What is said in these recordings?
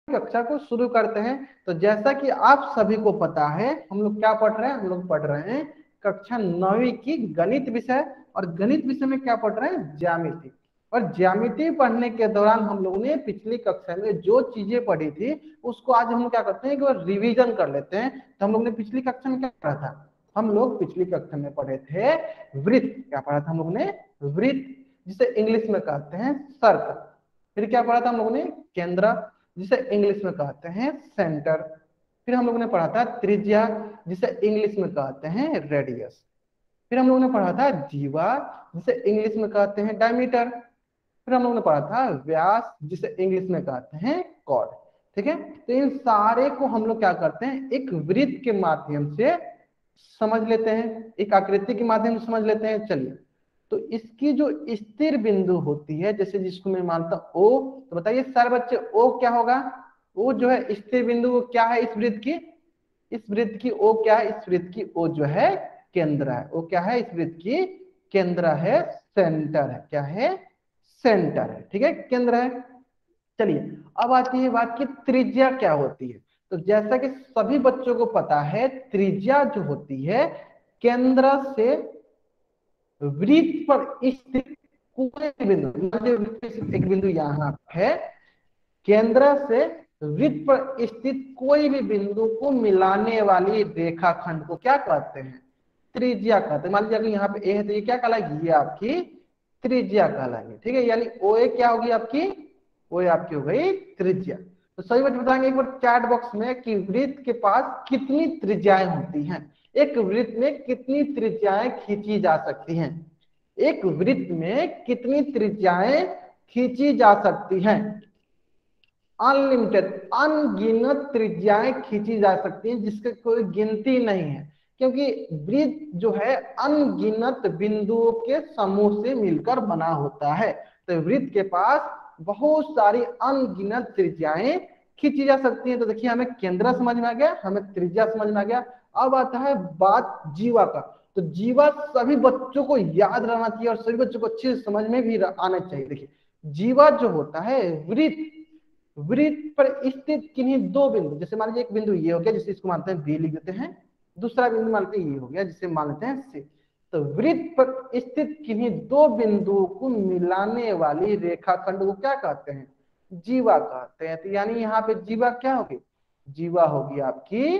कक्षा को शुरू करते हैं। तो जैसा कि आप सभी को पता है, हम लोग क्या पढ़ रहे हैं, हम लोग पढ़ रहे हैं कक्षा 9वीं की गणित विषय। और गणित विषय में क्या पढ़ रहे हैं, ज्यामिति। और ज्यामिति पढ़ने के दौरान हम लोगों ने पिछली कक्षा में जो चीजें पढ़ी थी उसको आज हम क्या करते हैं, एक बार रिवीजन कर लेते हैं। तो हम लोग ने पिछली कक्षा में क्या पढ़ा था, हम लोग पिछली कक्षा में पढ़े थे वृत्त। क्या पढ़ा था हम लोगों ने, वृत्त, जिसे इंग्लिश में कहते हैं सर्कल। फिर क्या पढ़ा था हम लोगों ने, केंद्र, जिसे इंग्लिश में कहते हैं सेंटर। फिर हम लोगों ने पढ़ा था त्रिज्या, जिसे इंग्लिश में कहते हैं रेडियस। फिर हम लोगों ने पढ़ा था जीवा, जिसे इंग्लिश में कहते हैं डायमीटर। फिर हम लोगों ने पढ़ा था व्यास, जिसे इंग्लिश में कहते हैं कॉर्ड। ठीक है, तो इन सारे को हम लोग क्या करते हैं, एक वृत्त के माध्यम से समझ लेते हैं, एक आकृति के माध्यम से समझ लेते हैं। चलिए, तो इसकी जो स्थिर बिंदु होती है, जैसे जिसको मैं मानता हूं ओ, तो बताइए सारे बच्चे ओ क्या होगा, ओ जो है स्थिर बिंदु, वो क्या है इस वृत्त की, इस वृत्त की ओ क्या है, इस वृत्त की ओ जो है केंद्र है। ओ क्या है इस वृत्त की, केंद्र है, सेंटर है। क्या है, सेंटर है। ठीक है, केंद्र है। चलिए, अब आती है बात की त्रिज्या क्या होती है। तो जैसा कि सभी बच्चों को पता है, त्रिज्या जो होती है केंद्र से वृत्त पर स्थित कोई बिंदु, एक बिंदु यहाँ है, केंद्र से वृत्त पर स्थित कोई भी बिंदु को मिलाने वाली रेखाखंड को क्या कहते हैं, त्रिज्या कहते हैं। मान लीजिए अगर यहाँ पे ए है तो ये क्या कहलाएगी, ये आपकी त्रिज्या कहलाएगी। ठीक है, यानी ओ ए क्या होगी आपकी, वो आपकी हो गई त्रिज्या। तो सही बात बताएंगे एक बार चैट बॉक्स में कि वृत्त के पास कितनी त्रिज्याएं होती हैं, एक वृत्त में कितनी त्रिज्याएं खींची जा सकती हैं, एक वृत्त में कितनी त्रिज्याएं खींची जा सकती हैं। अनलिमिटेड, अनगिनत त्रिज्याएं खींची जा सकती हैं, जिसकी कोई गिनती नहीं है, क्योंकि वृत्त जो है अनगिनत बिंदुओं के समूह से मिलकर बना होता है। तो वृत्त के पास बहुत सारी अनगिनत त्रिज्याएं खींची जा सकती हैं। तो देखिए, हमें केंद्र समझ में आ गया, हमें त्रिज्या समझ में आ गया। अब आता है बात जीवा का। तो जीवा सभी बच्चों को याद रहना चाहिए और सभी बच्चों को अच्छे से समझ में भी आना चाहिए। देखिए, जीवा जो होता है वृत्त, वृत्त पर स्थित किन्हीं दो बिंदु, जैसे मान लीजिए एक बिंदु ये हो गया, जिसे इसको मानते हैं बी लिख देते हैं, दूसरा बिंदु मानते हैं ये हो गया, जिसे मान लेते हैं सी। तो वृत्त पर स्थित किन्हीं दो बिंदुओं को मिलाने वाली रेखाखंड को क्या कहते हैं, जीवा कहते हैं। तो यानी यहाँ पे जीवा क्या होगी, जीवा होगी आपकी,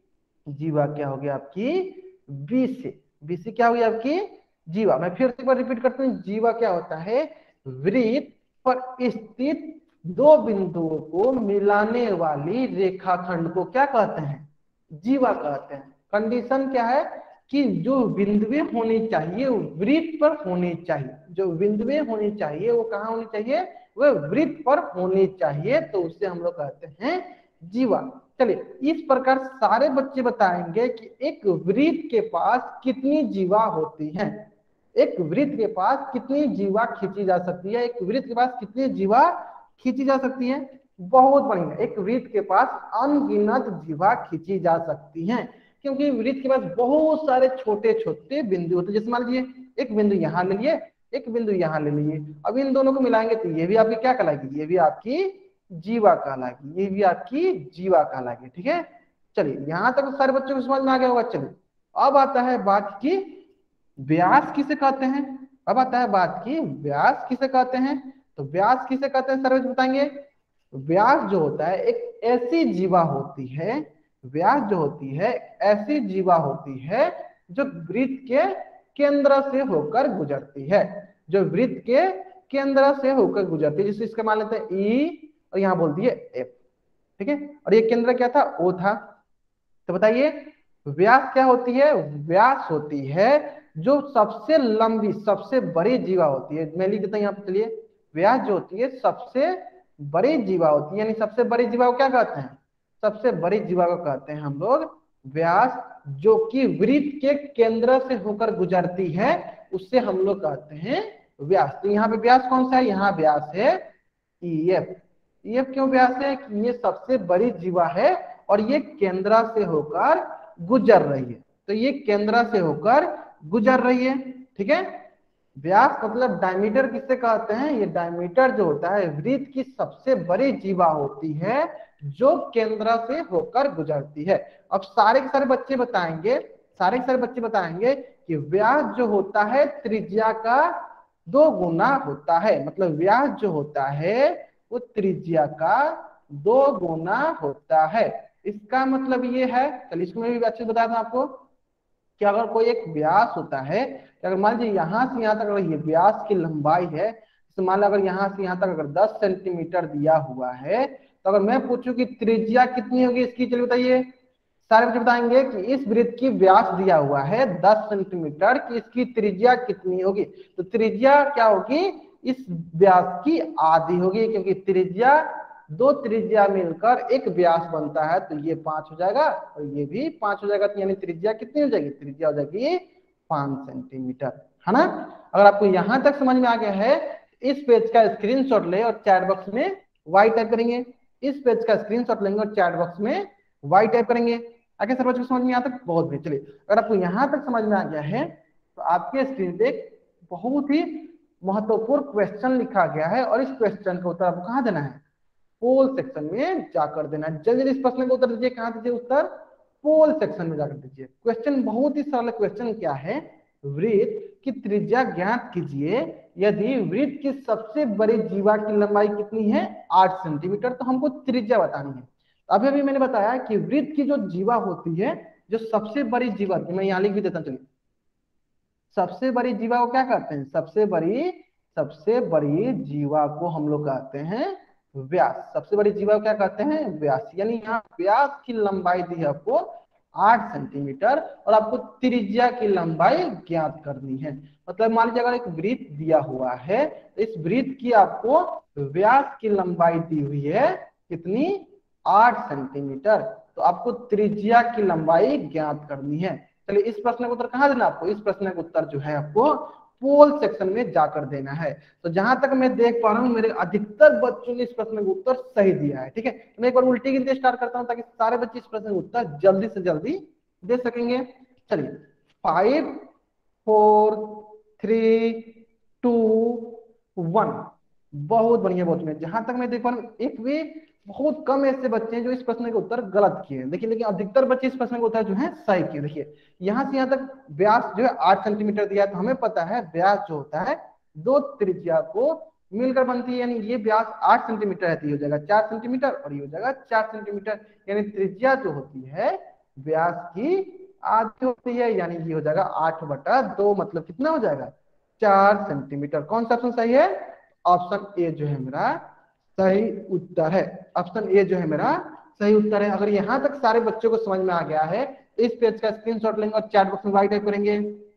जीवा क्या होगी आपकी बी से, बी से क्या होगी आपकी जीवा। मैं फिर से एक बार रिपीट करता हूँ, जीवा क्या होता है, वृत्त पर स्थित दो बिंदुओं को मिलाने वाली रेखाखंड को क्या कहते हैं, जीवा कहते हैं। कंडीशन क्या है कि जो बिंदुएं होनी चाहिए वृत्त पर होनी चाहिए, जो बिंदुएं होनी चाहिए वो कहाँ होनी चाहिए, वह वृत्त पर होनी चाहिए, तो उसे हम लोग कहते हैं जीवा। चलिए, इस प्रकार सारे बच्चे बताएंगे कि एक वृत्त के पास कितनी जीवा होती है, एक वृत्त के पास कितनी जीवा खींची जा सकती है, एक वृत्त के पास कितनी जीवा खींची जा सकती है। बहुत बढ़िया, एक वृत्त के पास अनगिनत जीवा खींची जा सकती हैं, क्योंकि वृत्त के पास बहुत सारे छोटे छोटे बिंदु होते हैं। जैसे मान लीजिए एक बिंदु यहाँ ले लिए, एक बिंदु यहाँ ले लिए, अब इन दोनों को मिलाएंगे तो ये भी आपकी क्या कहलाएगी, ये भी आपकी जीवा कहलाएगी, ये भी आपकी जीवा कहलाएगी। ठीक है, चलिए यहाँ तक सारे बच्चों को समझ में आ गया होगा। चलिए, अब आता है बात की व्यास किसे कहते हैं, अब आता है बात की व्यास किसे कहते हैं। तो व्यास किसे कहते हैं सर बताएंगे। व्यास जो होता है एक ऐसी जीवा होती है, व्यास जो होती है ऐसी जीवा होती है जो वृत्त के केंद्र से होकर गुजरती है, जो वृत्त के केंद्र से होकर गुजरती है। जैसे इसका मान लेते हैं ई और यहाँ बोल दिए एफ। ठीक है, और ये केंद्र क्या था, ओ था। तो बताइए व्यास क्या होती है, व्यास होती है जो सबसे लंबी सबसे बड़ी जीवा होती है। मैं लिख देता हूं यहाँ पे, चलिए, व्यास जो होती है सबसे बड़ी जीवा होती है, यानी सबसे बड़ी जीवा को क्या कहते हैं, सबसे बड़ी जीवा को कहते हैं हम लोग व्यास, जो कि वृत्त के केंद्र से होकर गुजरती है, उससे हम लोग कहते हैं व्यास। तो यहाँ पे व्यास कौन सा है, यहाँ व्यास है ईएफ। ईएफ क्यों व्यास है, कि ये सबसे बड़ी जीवा है और ये केंद्र से होकर गुजर रही है। तो ये केंद्र से होकर गुजर रही है। ठीक है, व्यास मतलब डायमीटर किससे कहते हैं, ये डायमीटर जो होता है वृत्त की सबसे बड़ी जीवा होती है जो केंद्र से होकर गुजरती है। अब सारे के सारे बच्चे बताएंगे, सारे के सारे बच्चे बताएंगे कि व्यास जो होता है त्रिज्या का 2 गुना होता है, मतलब व्यास जो होता है वो त्रिज्या का 2 गुना होता है। इसका मतलब ये है, चलिए इसमें भी अच्छे से बता दूं आपको कि अगर कोई एक व्यास होता है, अगर मान लीजिए यहाँ से यहाँ तक अगर ये व्यास की लंबाई है, तो मान लो अगर यहाँ से यहाँ तक अगर 10 सेंटीमीटर दिया हुआ है, तो अगर मैं पूछूं कि त्रिज्या कितनी होगी इसकी, चलिए बताइए। सारे बच्चे बताएंगे कि इस वृत्त की व्यास दिया हुआ है 10 सेंटीमीटर की, इसकी त्रिज्या कितनी होगी, तो त्रिज्या क्या होगी, इस व्यास की आधी होगी, क्योंकि त्रिज्या 2 त्रिज्या मिलकर एक व्यास बनता है, तो ये 5 हो जाएगा और ये भी 5 हो जाएगा, तो यानी त्रिज्या कितनी हो जाएगी, त्रिज्या हो जाएगी 5 सेंटीमीटर, है ना। अगर आपको यहां तक समझ में आ गया है, इस पेज का स्क्रीनशॉट ले और चैट बॉक्स में वाई टाइप करेंगे, इस पेज का स्क्रीनशॉट लेंगे और चैट बॉक्स में वाई टाइप करेंगे। आगे सर बच्चों को समझ में आता है, बहुत भी। चलिए अगर आपको यहां तक समझ में आ गया है, तो आपके स्क्रीन पे बहुत ही महत्वपूर्ण क्वेश्चन लिखा गया है, और इस क्वेश्चन का उत्तर आपको कहाँ देना है, पोल सेक्शन में जाकर देना। जल्दी जल्दी इस प्रश्न का उत्तर दीजिए, कहां दीजिए उत्तर, पोल सेक्शन में जाकर दीजिए। क्वेश्चन बहुत ही सरल क्वेश्चन क्या है, वृत्त की त्रिज्या ज्ञात कीजिए यदि वृत्त की सबसे बड़ी जीवा की लंबाई कितनी है 8 सेंटीमीटर, तो हमको त्रिज्या बतानी है। अभी अभी मैंने बताया कि वृत्त की जो जीवा होती है, जो सबसे बड़ी जीवा, मैं यहाँ लिख भी देता हूँ, चलिए। सबसे बड़ी जीवा को क्या कहते हैं, सबसे बड़ी जीवा को हम लोग कहते हैं व्यास। सबसे बड़ी जीवा को क्या कहते हैं, व्यास। यानी यहाँ व्यास की लंबाई दी है आपको 8 सेंटीमीटर, और आपको त्रिज्या की लंबाई ज्ञात करनी है। मतलब मान लीजिए अगर एक वृत्त दिया हुआ है, तो इस वृत्त की आपको व्यास की लंबाई दी हुई है कितनी, 8 सेंटीमीटर, तो आपको त्रिज्या की लंबाई ज्ञात करनी है। चलिए इस प्रश्न का उत्तर कहाँ देना आपको, इस प्रश्न का उत्तर जो है आपको पोल सेक्शन में जाकर देना है। तो जहां तक मैं देख पा रहा हूँ मेरे अधिकतर बच्चों ने इस प्रश्न का उत्तर सही दिया है, ठीक है। तो मैं एक बार उल्टी गिनती स्टार्ट करता हूँ ताकि सारे बच्चे इस प्रश्न का उत्तर जल्दी से जल्दी दे सकेंगे। चलिए 5 4 3 2 1, बहुत बढ़िया, बहुत बढ़िया। जहां तक मैं देख पा रहा हूँ एक भी बहुत कम ऐसे बच्चे हैं जो इस प्रश्न के उत्तर गलत किए हैं, देखिए, लेकिन अधिकतर बच्चे इस प्रश्न के उत्तर जो है सही किए। देखिए यहाँ से यहाँ तक व्यास जो है 8 सेंटीमीटर दिया है, तो हमें पता है व्यास जो होता है 2 त्रिज्या को मिलकर बनती है, यानी ये व्यास 8 सेंटीमीटर है, तो ये हो जाएगा 4 सेंटीमीटर और ये हो जाएगा 4 सेंटीमीटर, यानी त्रिज्या जो होती है व्यास की आधी होती है, यानी ये हो जाएगा 8/2, मतलब कितना हो जाएगा 4 सेंटीमीटर। कौन सा ऑप्शन सही है, ऑप्शन ए जो है मेरा सही उत्तर है, ऑप्शन ए जो है मेरा सही उत्तर है। अगर यहाँ तक सारे बच्चों को समझ में आ गया है, इस पेज का स्क्रीनशॉट लेंगे और चैट बॉक्स में वाई टाइप करेंगे,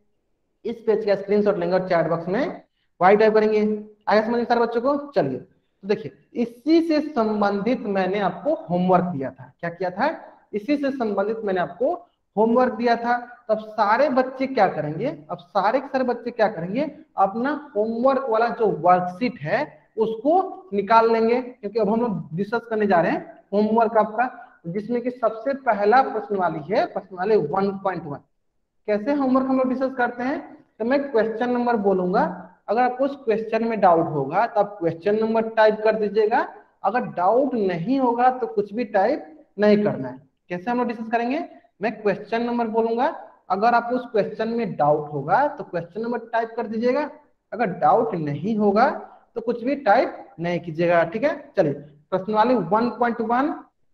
इस पेज का स्क्रीनशॉट लेंगे और चैट बॉक्स में वाई टाइप करेंगे। आगे समझ सारे बच्चों को। चलिए तो देखिए इसी से संबंधित मैंने आपको होमवर्क दिया था, क्या किया था, इसी से संबंधित मैंने आपको होमवर्क दिया था। तब सारे बच्चे क्या करेंगे, अब सारे के सारे बच्चे क्या करेंगे, अपना होमवर्क वाला जो वर्कशीट है उसको निकाल लेंगे, क्योंकि अब हम लोग डिस्कस करने जा रहे हैं होमवर्क आपका, जिसमें कि सबसे पहला प्रश्न वाली है, प्रश्न वाले 1.1। कैसे होमवर्क हम लोग डिस्कस करते हैं, तो मैं क्वेश्चन नंबर बोलूंगा, अगर आपको उस क्वेश्चन में डाउट होगा तो आप क्वेश्चन नंबर टाइप कर दीजिएगा, अगर डाउट नहीं होगा तो कुछ भी टाइप नहीं करना है। कैसे हम लोग डिस्कस करेंगे, मैं क्वेश्चन नंबर बोलूंगा, अगर आपको उस क्वेश्चन में डाउट होगा तो क्वेश्चन नंबर टाइप कर दीजिएगा, अगर डाउट नहीं होगा तो कुछ भी टाइप नहीं कीजिएगा, ठीक है। चलिए प्रश्न वाली 1.1,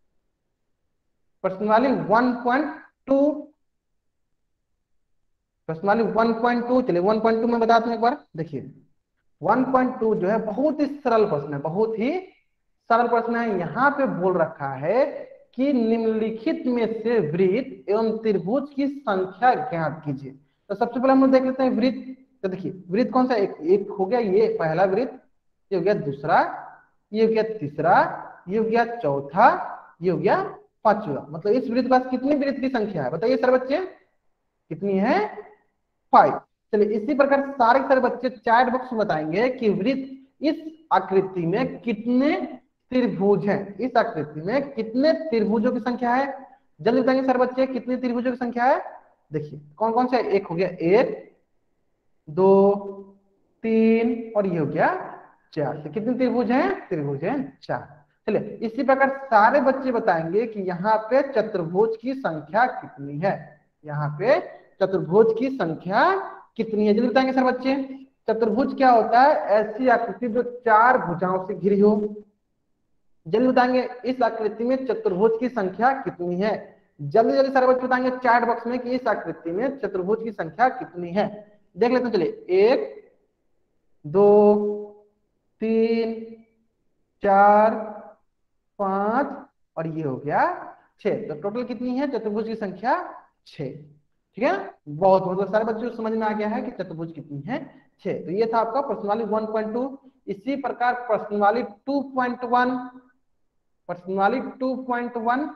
प्रश्न वाली 1.2, प्रश्न वाली 1.2। चलिए 1.2 में बता दूं एक बार, देखिए 1.2 जो है बहुत ही सरल प्रश्न है, बहुत ही सरल प्रश्न है। यहाँ पे बोल रखा है कि निम्नलिखित में से वृत्त एवं त्रिभुज की संख्या ज्ञात कीजिए। तो सबसे पहले हम लोग देख लेते हैं वृत्त। तो देखिए वृत्त कौन सा, एक हो गया ये पहला वृत्त, ये हो गया दूसरा, ये हो गया तीसरा, ये हो गया चौथा, ये हो गया पांचवा। मतलब इस वृत्त के पास कितनी वृत्त की संख्या है बताइए सर बच्चे, कितनी है, 5। चलिए इसी प्रकार सारे सारे बच्चे चैट बॉक्स में बताएंगे कि वृत्त इस आकृति में कितने त्रिभुज हैं, इस आकृति में कितने त्रिभुजों की संख्या है, जल्दी बताएंगे सर बच्चे कितने त्रिभुजों की संख्या है। देखिए कौन कौन से, एक हो गया 1 2 3 और ये हो गया 4। तो कितने त्रिभुज हैं? त्रिभुज हैं 4। चलिए इसी प्रकार सारे बच्चे बताएंगे कि यहाँ पे चतुर्भुज की संख्या कितनी है। यहाँ पे चतुर्भुज की संख्या कितनी है जल्दी बताएंगे सर बच्चे। चतुर्भुज क्या होता है? ऐसी आकृति जो 4 भुजाओं से घिरी हो। जल्दी बताएंगे इस आकृति में चतुर्भुज की संख्या कितनी है। जल्दी जल्दी सारे बच्चे बताएंगे चैट बॉक्स में कि इस आकृति में चतुर्भुज की संख्या कितनी है। देख लेते हैं चलिए 1 2 3 4 5 और ये हो गया 6। तो टोटल कितनी है चतुर्भुज की संख्या? 6। ठीक है बहुत बहुत सारे बच्चों को समझ में आ गया है कि चतुर्भुज कितनी है 6। तो ये था आपका प्रश्नावली 1.2। इसी प्रकार प्रश्नावली 2.1 प्रश्नावली 2.1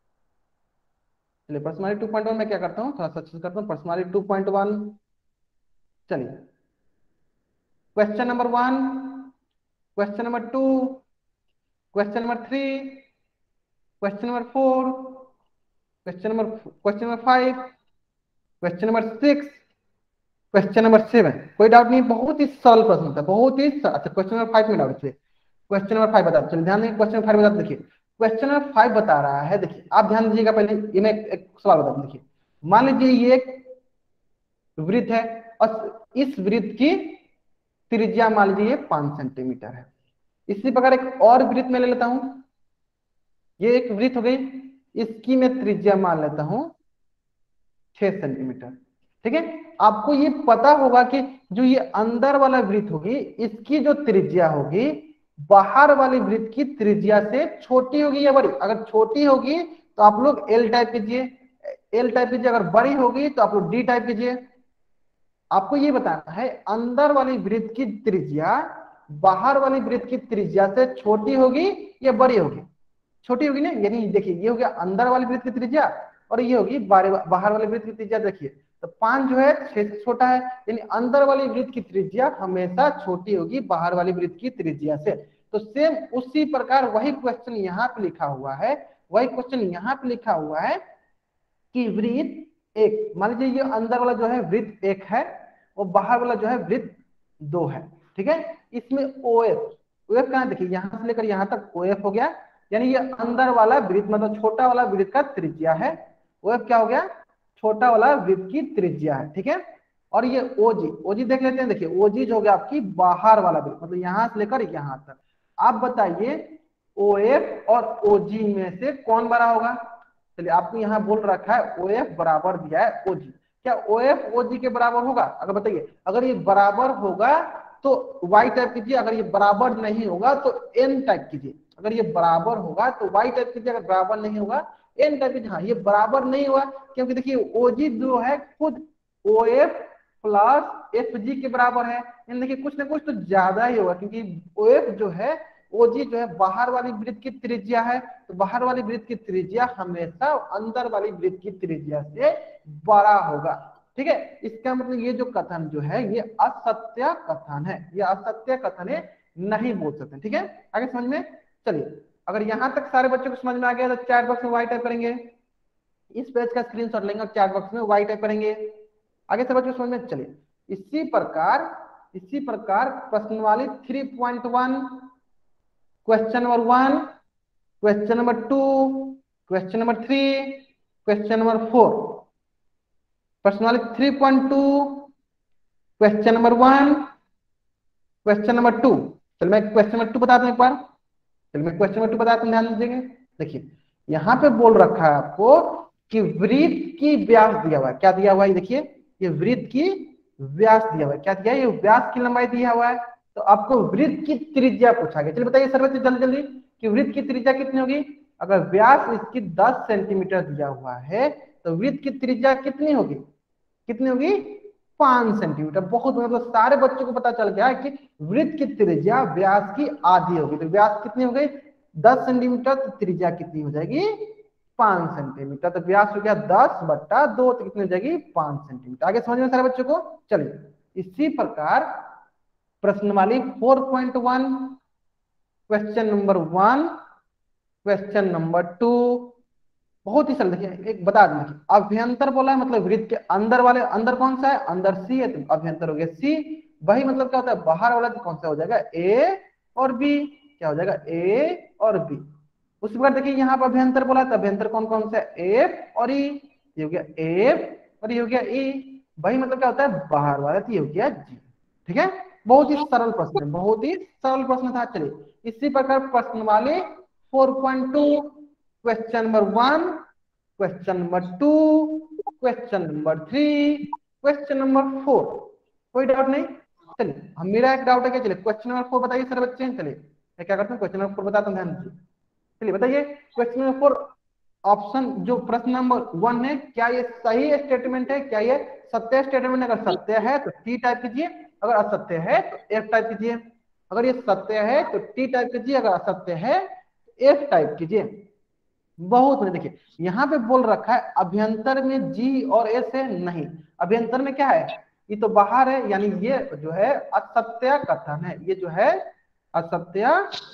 चलिए प्रश्नावली 2.1 में क्या करता हूँ थोड़ा सा अच्छे से करता हूँ। प्रश्नावली 2.1 चलिए question number 1 question number 2 question number 3 question number 4 question number 5 question number 6 question number 7। कोई डाउट नहीं बहुत ही सरल प्रश्न था बहुत ही अच्छा। क्वेश्चन नंबर 5 में डाउट थे। क्वेश्चन नंबर 5 बता चलिए ध्यान दें क्वेश्चन नंबर 5 बता देखिए। क्वेश्चन नंबर 5 बता रहा है देखिए आप ध्यान दीजिएगा पहले ये मैं एक सवाल बता देखिए। मान लीजिए ये एक वृत्त है और इस वृत्त की त्रिज्या मान लीजिए 5 सेंटीमीटर है। इसी प्रकार एक और वृत्त में ले लेता हूं। ये एक वृत्त हो गई इसकी मैं त्रिज्या मान लेता हूं 6 सेंटीमीटर। ठीक है आपको ये पता होगा कि जो ये अंदर वाला वृत्त होगी इसकी जो त्रिज्या होगी बाहर वाली वृत्त की त्रिज्या से छोटी होगी या बड़ी। अगर छोटी होगी तो आप लोग एल टाइप कीजिए अगर बड़ी होगी तो आप लोग डी टाइप कीजिए। आपको ये बताना है अंदर वाली वृत्त की त्रिज्या बाहर वाली वृत्त की त्रिज्या से छोटी होगी या बड़ी होगी। छोटी होगी ना यानी देखिए ये हो गया अंदर वाली वृत्त की त्रिज्या और ये होगी बाहर वाली वृत्त की त्रिज्या। देखिए तो 5 जो है 6 से छोटा है यानी अंदर वाली वृत्त की त्रिज्या हमेशा छोटी होगी बाहर वाली वृत्त की त्रिज्या से। तो सेम उसी प्रकार वही क्वेश्चन यहाँ पे लिखा हुआ है कि वृत्त एक मान लीजिए ये अंदर वाला जो है वृत्त 1 है और बाहर वाला जो है वृत्त 2 है। ठीक है इसमें OF कहाँ देखिए यहाँ से लेकर यहाँ तक OF हो गया यानी ये अंदर वाला वृत्त मतलब छोटा वाला वृत्त का त्रिज्या है। OF क्या हो गया छोटा वाला वृत्त की त्रिज्या है। ठीक है और ये OG देख लेते हैं। देखिए OG जो हो गया आपकी बाहर वाला वृत्त मतलब यहाँ से लेकर यहाँ तक। आप बताइए OF और OG में से कौन बड़ा होगा। चलिए आपको यहाँ बोल रखा है OF बराबर दिया है OG। क्या OF OG के बराबर होगा? अगर बताइए अगर ये बराबर होगा तो Y टाइप कीजिए अगर ये बराबर नहीं होगा तो N टाइप कीजिए। अगर ये बराबर होगा तो Y टाइप कीजिए अगर बराबर नहीं होगा N टाइप कीजिए। हाँ ये बराबर नहीं हुआ क्योंकि देखिए OG जो है खुद OF प्लस FG के बराबर है यानी देखिए कुछ ना कुछ तो ज्यादा ही होगा क्योंकि OF जो है OG जो है बाहर वाली वृत्त की त्रिज्या है। तो बाहर वाली वृत्त की त्रिज्या हमेशा अंदर वाली वृत्त की त्रिज्या से बड़ा होगा। ठीक है इसका मतलब ये जो कथन जो है ये असत्य कथन है। ये असत्य कथन है नहीं बोल सकते। ठीक है आगे समझ में चलिए अगर यहां तक सारे बच्चों को समझ में आ गया तो चैट बॉक्स में वाई टाइप करेंगे। इस पेज का स्क्रीनशॉट लेंगे और चैट बॉक्स में वाई टाइप करेंगे। आगे सब बच्चों को समझ में चलिए इसी प्रकार प्रश्नवाली 3.1 question number 1 question number 2 question number 3 question number 4 प्रश्नवाली 3.2 क्वेश्चन नंबर 1 क्वेश्चन नंबर 2। चलिए मैं क्वेश्चन नंबर 2 बताता हूं एक बार। चलिए मैं क्वेश्चन नंबर 2 बताता हूं ध्यान दीजिएगा। देखिए यहाँ पे बोल रखा है आपको कि वृत्त की व्यास दिया हुआ है। क्या दिया हुआ है देखिए ये वृत्त की व्यास दिया हुआ है। क्या दिया है ये व्यास की लंबाई दिया हुआ है। तो आपको वृत्त की त्रिज्या पूछा गया। चलिए बताइए सर बच्चे जल्दी जल्दी कि वृत्त की त्रिज्या कितनी होगी। अगर व्यास इसकी 10 सेंटीमीटर दिया हुआ है तो वृत्त की त्रिज्या कितनी होगी 5 सेंटीमीटर। बहुत मतलब सारे बच्चों को पता चल गया है कि वृत्त की त्रिज्या व्यास की आधी होगी। तो व्यास कितनी हो गई 10 सेंटीमीटर तो त्रिज्या कितनी हो जाएगी 5 सेंटीमीटर। तो व्यास हो गया 10/2 तो कितनी हो जाएगी 5 सेंटीमीटर। आगे समझ में सारे बच्चों को चलिए इसी प्रकार प्रश्नवाली 4.1 क्वेश्चन नंबर 1 क्वेश्चन नंबर 2 बहुत ही सरल। देखिए एक बता दें अभ्यंतर बोला है मतलब वृत्त के अंदर वाले अंदर कौन सा है अंदर सी है तो अभ्यंतर हो गया सी वही मतलब क्या होता है, बाहर वाला तो कौन सा हो जाएगा, ए और बी, क्या हो जाएगा, ए और बी। उसके बाद देखिए यहाँ पर अभ्यंतर बोला था, अभ्यंतर कौन कौन सा, एफ और ई, ये हो गया एफ और ये हो गया ई। वही मतलब क्या होता है, बाहर वाला, तो ये हो गया जी। ठीक है, बहुत ही सरल प्रश्न है, बहुत ही सरल प्रश्न था। चलिए इसी प्रकार प्रश्न वाले 4.2, question number 1, question number 2, question number 3, question number 4। कोई डाउट नहीं। चलिए हम, मेरा एक डाउट है क्या, चलिए क्वेश्चन नंबर 4 बताइए सर बच्चे। चलिए मैं क्या करता हूँ, क्वेश्चन नंबर 4 बताता हूँ, ध्यान दीजिए। चलिए बताइए क्वेश्चन नंबर 4, ऑप्शन जो प्रश्न नंबर 1 है, क्या ये सही स्टेटमेंट है, क्या ये सत्य स्टेटमेंट है? अगर सत्य है तो टी टाइप कीजिए, अगर असत्य है तो एफ टाइप कीजिए। अगर ये सत्य है तो टी टाइप कीजिए, अगर असत्य है तो एफ टाइप कीजिए। बहुत बढ़िया। देखिए यहाँ पे बोल रखा है अभ्यंतर में जी और एस है, नहीं, अभ्यंतर में क्या है, ये तो बाहर है, यानी ये जो है असत्य कथन है, ये जो है असत्य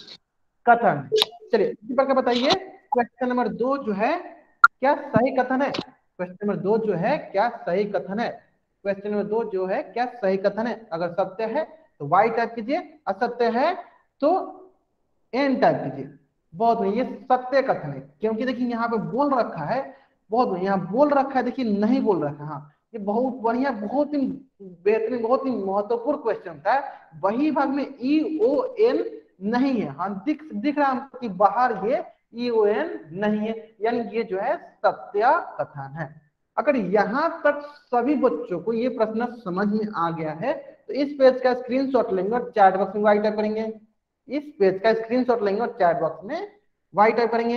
कथन। चलिए इसी पर क्या बताइए, क्वेश्चन नंबर 2 जो है क्या सही कथन है? क्वेश्चन नंबर 2 जो है क्या सही कथन है? क्वेश्चन नंबर 2 जो है क्या सही कथन है? अगर सत्य है तो वाई टाइप कीजिए, असत्य है तो एन टाइप कीजिए। बहुत नहीं, ये सत्य कथन है, क्योंकि देखिए यहाँ पे बोल रखा है, बहुत बढ़िया, यहाँ बोल रखा है, देखिए नहीं बोल रखा है। हाँ ये बहुत बढ़िया, बहुत ही बेहतरीन, बहुत ही महत्वपूर्ण क्वेश्चन था। वही भाग में ई ओ एन नहीं है। हाँ दिख दिख रहा है कि बाहर ये ई ओ एन नहीं है, यानी ये जो है सत्य कथन है। अगर यहाँ तक सभी बच्चों को ये प्रश्न समझ में आ गया है तो इस पेज का स्क्रीनशॉट लेंगे और चैट बॉक्स में टाइप करेंगे। इस पेज का स्क्रीनशॉट लेंगे और चैट बॉक्स में वाई टाइप करेंगे।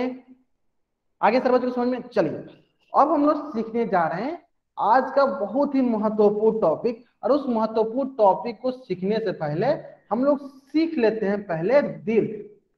आगे सर बच्चों को समझ में। चलिए अब हम लोग सीखने जा रहे हैं आज का बहुत ही महत्वपूर्ण टॉपिक, और उस महत्वपूर्ण टॉपिक को सीखने से पहले हम लोग सीख लेते हैं पहले दीर्घ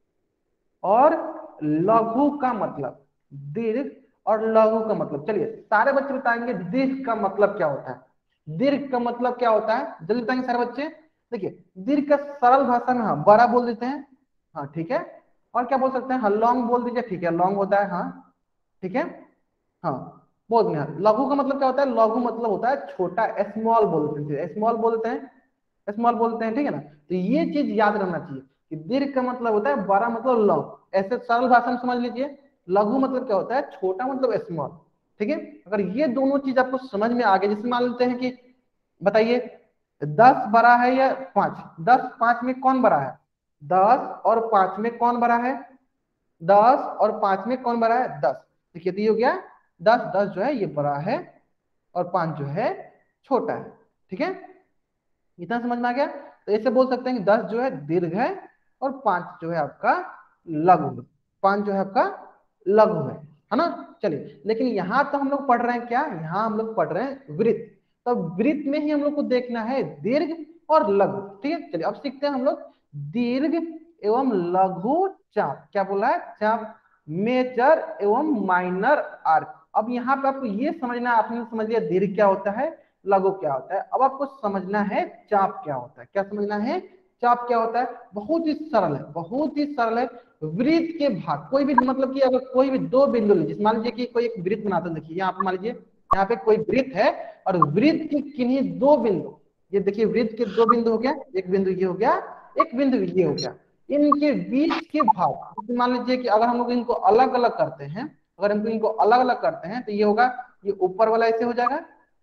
और लघु का मतलब। दीर्घ और लघु का मतलब, चलिए सारे बच्चे बताएंगे दीर्घ का मतलब क्या होता है। दीर्घ का मतलब क्या होता है, जल्दी बताएंगे सारे बच्चे। देखिए दीर्घ का सरल भाषा में हाँ बड़ा बोल देते हैं, हाँ ठीक है। और क्या बोल सकते हैं, हाँ लॉन्ग बोल दीजिए, ठीक है लॉन्ग होता है, हाँ ठीक है। हाँ बहुत बढ़िया। लघु का मतलब क्या होता है, लघु मतलब होता है छोटा, स्मॉल बोलते हैं, स्मॉल बोलते हैं, स्मॉल बोलते हैं, ठीक है ना। तो ये चीज याद रहना चाहिए कि दीर्घ का मतलब होता है बड़ा मतलब लॉन्ग, ऐसे सरल भाषा में समझ लीजिए। लघु मतलब क्या होता है, छोटा मतलब स्मॉल, ठीक है। अगर ये दोनों चीज आपको समझ में आ गए, जैसे मान लेते हैं कि बताइए 10 बड़ा है या 5, 10 5 में कौन बड़ा है, 10 और 5 में कौन बड़ा है, 10 और 5 में कौन बड़ा है, 10। देखिए तो ये हो गया 10, 10 जो है ये बड़ा है और 5 जो है छोटा है, ठीक है। इतना समझ में आ गया। तो ऐसे बोल सकते हैं कि 10 जो है दीर्घ है और 5 जो है आपका लघु है, 5 जो है आपका लघु है ना। चलिए लेकिन यहाँ तो हम लोग पढ़ रहे हैं क्या, यहाँ हम लोग पढ़ रहे हैं वृत्त। तो वृत्त में ही हम लोग को देखना है दीर्घ और लघु, ठीक है। चलिए अब सीखते हैं हम लोग दीर्घ एवं लघु चाप। क्या बोला है, चाप, मेजर एवं माइनर आर्क। अब यहाँ पे आपको ये समझना, आपने समझ लिया दीर्घ क्या होता है, लघु क्या होता है। अब आपको समझना है चाप क्या होता है। क्या समझना है, चाप क्या होता है। बहुत ही सरल है, बहुत ही सरल है। वृत्त के भाग, कोई भी मतलब कि अगर कोई भी दो बिंदु लीजिए, मान लीजिए कि कोई एक वृत्त बनाता है, देखिए यहाँ पे मान लीजिए यहाँ पे कोई वृत्त है और वृत्त के किन्हीं दो बिंदु, ये देखिए वृत्त के दो बिंदु हो गया, एक बिंदु ये हो गया, एक बिंदु ये हो गया, इनके बीच के भाग मान लीजिए कि अगर हम लोग इनको अलग अलग करते हैं, अगर हम इनको अलग अलग करते हैं तो ये होगा, ये ऊपर वाला ऐसे हो जाएगा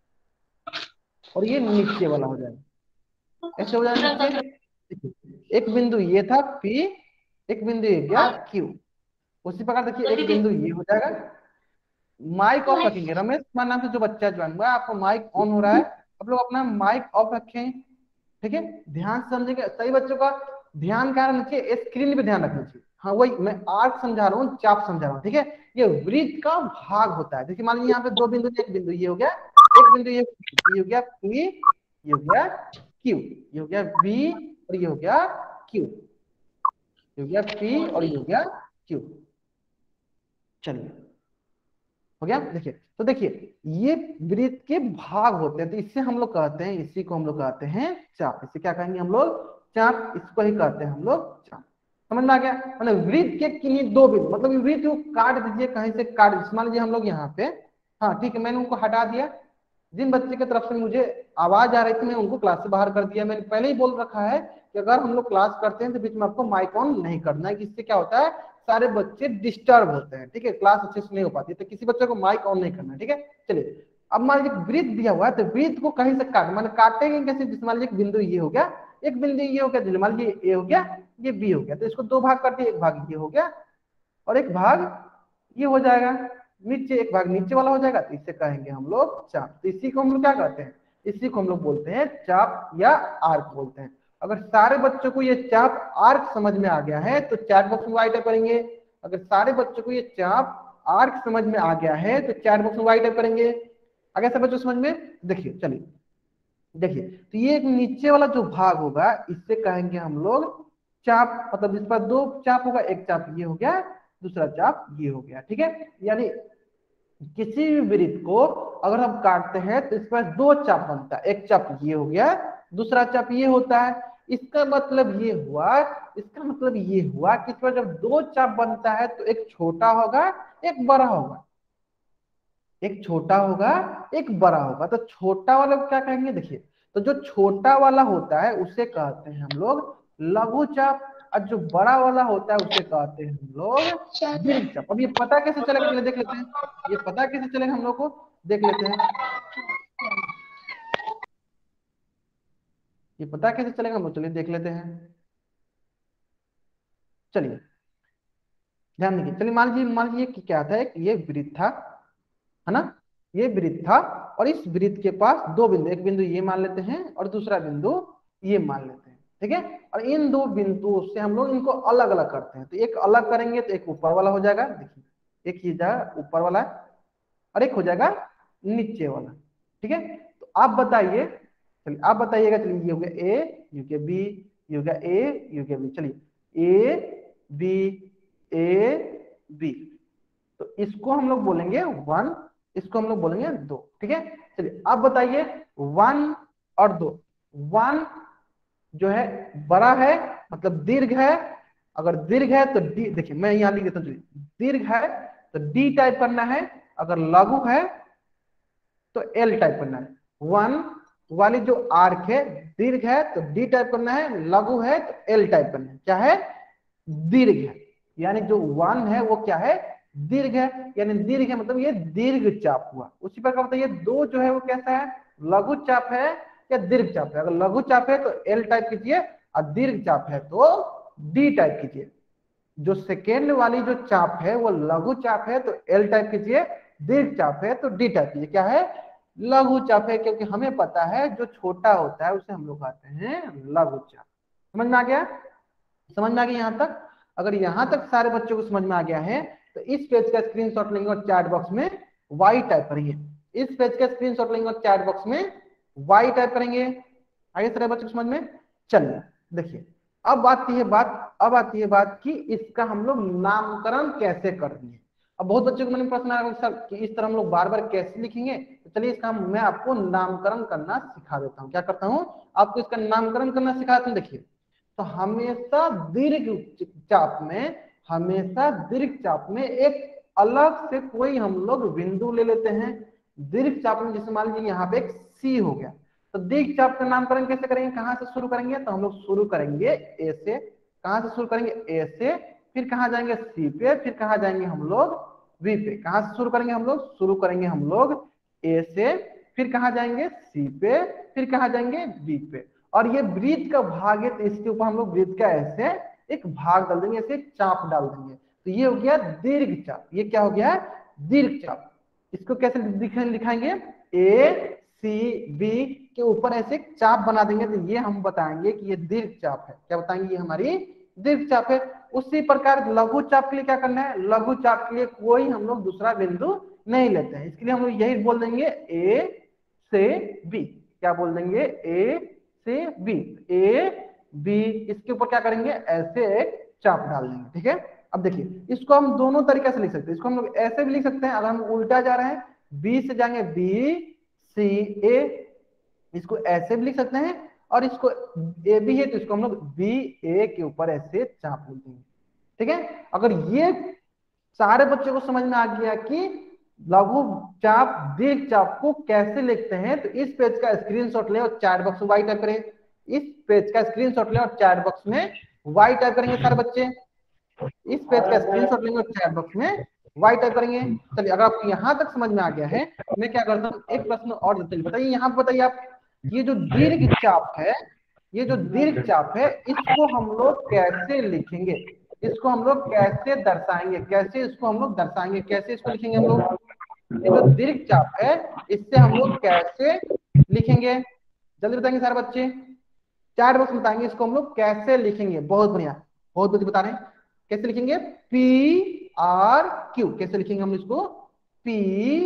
और ये नीचे वाला हो जाएगा, ऐसे हो जाएगा नीचे। एक बिंदु ये था P, एक बिंदु ये गया Q। उसी प्रकार देखिए एक बिंदु ये हो जाएगा। माइक ऑफ रखेंगे, रमेश कुमार नाम से जो बच्चा ज्वाइन हुआ, आपका माइक ऑन हो रहा है, आप लोग अपना माइक ऑफ रखें, ठीक है। ध्यान से समझेंगे, सही बच्चों का ध्यान क्या रहना चाहिए, स्क्रीन पे ध्यान रखना चाहिए। हाँ वही मैं आर्क समझा रहा हूँ, चाप समझा रहा हूँ, ठीक है। ये वृत्त का भाग होता है। देखिए मान लीजिए यहाँ पे दो बिंदु, एक बिंदु ये हो गया, एक बिंदु ये हो गया P, ये हो गया Q, ये हो गया V और ये हो गया Q, ये हो गया P और ये हो गया Q। चलिए हो गया। देखिए तो देखिए ये वृत्त के भाग होते हैं, तो इससे हम लोग कहते हैं, इसी को हम लोग कहते हैं चाप। इससे क्या कहेंगे हम लोग, चाप, इसको ही कहते हैं हम लोग चाप। समझ में आ गया। मतलब वृत्त के किन्हीं दो बिंदु, मतलब वृत्त को काट दीजिए, कहीं से काट, मान लीजिए हम लोग यहाँ पे, हाँ ठीक है मैंने उनको हटा दिया, जिन बच्चे की तरफ से मुझे आवाज आ रही थी मैं उनको क्लास से बाहर कर दिया। मैंने पहले ही बोल रखा है कि अगर हम लोग क्लास करते हैं तो बीच में आपको माइक ऑन नहीं करना है, इससे क्या होता है सारे बच्चे डिस्टर्ब होते हैं, ठीक है, क्लास अच्छे से नहीं हो पाती, तो किसी बच्चे को माइक ऑन नहीं करना है, ठीक है। चलिए अब मान लीजिए वृत्त दिया हुआ है, तो वृत्त को कहीं से काट, मान काटेंगे कैसे, जिसमें मान लीजिए एक बिंदु ये हो गया, एक बिंदु ये हो गया, मान लीजिए ए हो गया, ये बी हो गया, तो इसको दो भाग कर दिए, एक भाग ये हो गया और एक भाग ये हो जाएगा, नीचे एक भाग नीचे वाला हो जाएगा, तो इसे कहेंगे हम लोग चाप। तो इसी को हम लोग क्या कहते हैं, इसी को हम लोग बोलते हैं चाप या आर्क बोलते हैं। अगर सारे बच्चों को ये चाप आर्क समझ में आ गया है तो चैट बॉक्स में वाई टाइप करेंगे। अगर सारे बच्चों को ये चाप आर्क समझ में आ गया है तो चैट बॉक्स में वाई टाइप करेंगे। अगर सब बच्चों समझ में, देखिए चलिए देखिए, तो ये एक नीचे वाला जो भाग होगा इससे कहेंगे हम लोग चाप, मतलब इस पर दो चाप होगा, एक चाप ये हो गया, दूसरा चाप ये हो गया, ठीक है। यानी किसी भी वृत्त को अगर हम काटते हैं तो इस पर दो चाप बनता है, एक चाप ये हो गया, दूसरा चाप ये होता है। इसका मतलब ये हुआ, इसका मतलब ये हुआ कि इस पर जब दो चाप बनता है तो एक छोटा होगा एक बड़ा होगा, एक छोटा होगा एक बड़ा होगा। तो छोटा वाला को क्या कहेंगे, देखिए, तो जो छोटा वाला होता है उसे कहते हैं हम लोग लघु चाप, और जो बड़ा वाला होता है उसे कहते हैं हम लोग दीर्घ चाप। अब ये पता कैसे चलेगा, चलिए देख लेते हैं, ये पता कैसे चलेगा हम लोग को देख लेते हैं, ये पता कैसे चलेगा हम लोग, चलिए देख लेते हैं। चलिए ध्यान दीजिए, चलिए मान लीजिए कि क्या था, ये वृत्त था, है ना, ये वृत्त था, और इस वृत्त के पास दो बिंदु, एक बिंदु ये मान लेते हैं और दूसरा बिंदु ये मान लेते हैं, ठीक है। और इन दो बिंदुओं से हम लोग इनको अलग अलग करते हैं, तो एक अलग करेंगे तो एक ऊपर वाला हो जाएगा, देखिए एक ये जाएगा ऊपर वाला और एक हो जाएगा नीचे वाला, ठीक है। तो आप बताइए, चलिए आप बताइएगा, चलिए ये हो गया ए, यू के बी, ये हो गया ए, यू के बी, चलिए ए बी ए बी, तो इसको हम लोग बोलेंगे वन, इसको हम लोग बोलेंगे दो, ठीक है। चलिए अब बताइए वन और दो, वन जो है बड़ा है मतलब दीर्घ है, अगर दीर्घ है तो डी, देखिए मैं यहां लिख देता हूँ, दीर्घ है तो डी टाइप करना है, अगर लघु है तो एल टाइप करना है। वन वाली जो आर्क है दीर्घ है तो डी टाइप करना है, लघु है तो एल टाइप करना है, क्या है दीर्घ है, यानी जो वन है वो क्या है दीर्घ है, यानी दीर्घ है मतलब ये दीर्घ चाप हुआ। उसी प्रकार बताइए दो जो है वो कैसा है, लघु चाप है या दीर्घ चाप है, अगर लघु चाप है तो एल टाइप कीजिए और दीर्घ चाप है तो डी टाइप कीजिए। जो सेकेंड वाली जो चाप है वो लघु चाप है तो एल टाइप कीजिए, दीर्घ चाप है तो डी टाइप कीजिए, क्या है लघु चाप है, क्योंकि हमें पता है जो छोटा होता है उसे हम लोग कहते हैं लघु चाप। समझ में आ गया, समझ में आ गया यहाँ तक। अगर यहाँ तक सारे बच्चों को समझ में आ गया है तो इस पेज का स्क्रीनशॉट लेंगे और चैट बॉक्स में वाई टाइप करेंगे, इस पेज का स्क्रीनशॉट लेंगे और चैट बॉक्स में वाई टाइप करेंगे। आगे सारे बच्चों को समझ में, चलिए देखिए अब आती है बात, अब आती है बात कि इसका हम लोग नामकरण कैसे करनी है। अब बहुत बच्चों को मैंने प्रश्न आया सर कि इस तरह हम लोग बार बार कैसे लिखेंगे, तो चलिए इसका मैं आपको नामकरण करना सिखा देता हूँ। क्या करता हूँ, आपको इसका नामकरण करना सिखाता हूँ। देखिए तो हमेशा दीर्घ चाप में, हमेशा दीर्घ चाप में एक अलग से कोई हम लोग बिंदु ले लेते हैं। दीर्घ चाप में जैसे मान लीजिए यहाँ पे एक सी हो गया, तो दीर्घ चाप का नामकरण कैसे करेंगे, कहां से शुरू करेंगे, तो हम लोग शुरू करेंगे ए से, कहां से शुरू करेंगे ए से, फिर कहां जाएंगे सी पे, फिर कहां जाएंगे हम लोग वी पे। कहां से शुरू करेंगे हम लोग, शुरू करेंगे हम लोग ए से, फिर कहां जाएंगे सी पे, फिर कहां जाएंगे बी पे। और ये वृत्त का भाग है तो इसके ऊपर हम लोग वृत्त का ऐसे एक भाग डाल देंगे, ऐसे चाप डाल देंगे, तो ये हो गया दीर्घ चाप। ये क्या हो गया दीर्घ चाप। इसको कैसे दिखाएंगे, ए सी बी के ऊपर ऐसे चाप बना देंगे, तो ये हम बताएंगे कि ये दीर्घ चाप है। क्या बताएंगे, ये हमारी दीर्घ चाप है। उसी प्रकार लघु चाप के लिए क्या करना है, लघु चाप के लिए कोई हम लोग दूसरा बिंदु नहीं लेते हैं, इसके लिए हम लोग यही बोल देंगे ए से बी। क्या बोल देंगे, ए से बी, ए बी, इसके ऊपर क्या करेंगे ऐसे एक चाप डाल देंगे, ठीक है। अब देखिए इसको हम दोनों तरीके से लिख सकते हैं, इसको हम लोग ऐसे भी लिख सकते हैं, अगर हम उल्टा जा रहे हैं बी से जाएंगे बी सी ए, इसको ऐसे भी लिख सकते हैं, और इसको ए बी है तो इसको हम लोग बी ए के ऊपर ऐसे चाप लिख देंगे, ठीक है। अगर ये सारे बच्चों को समझ में आ गया कि लघु चाप दीर्घ चाप को कैसे लिखते हैं, तो इस पेज का स्क्रीनशॉट ले और चैट बॉक्स में वाई टाइप करें। इस पेज का स्क्रीनशॉट ले और चैट बॉक्स में वाई टाइप करेंगे सारे बच्चे। इस पेज का स्क्रीनशॉट लेंगे और चैट बॉक्स में वाई टाइप करेंगे। चलिए, अगर आपको यहां तक समझ में आ गया है, मैं क्या करता हूँ, एक प्रश्न और देते हैं। बताइए यहाँ पे, बताइए आप, ये जो दीर्घ चाप है, ये जो दीर्घ चाप है, इसको हम लोग कैसे लिखेंगे, इसको हम लोग कैसे दर्शाएंगे, कैसे इसको हम लोग दर्शाएंगे, कैसे इसको लिखेंगे हम लोग, ये जो दीर्घ चाप है इससे हम लोग कैसे लिखेंगे, जल्दी बताएंगे सारे बच्चे, चार बॉक्स बताएंगे इसको हम लोग कैसे लिखेंगे। बहुत बढ़िया, बहुत बच्चे बता रहे हैं कैसे लिखेंगे, पी आर क्यू, कैसे लिखेंगे हम इसको, पी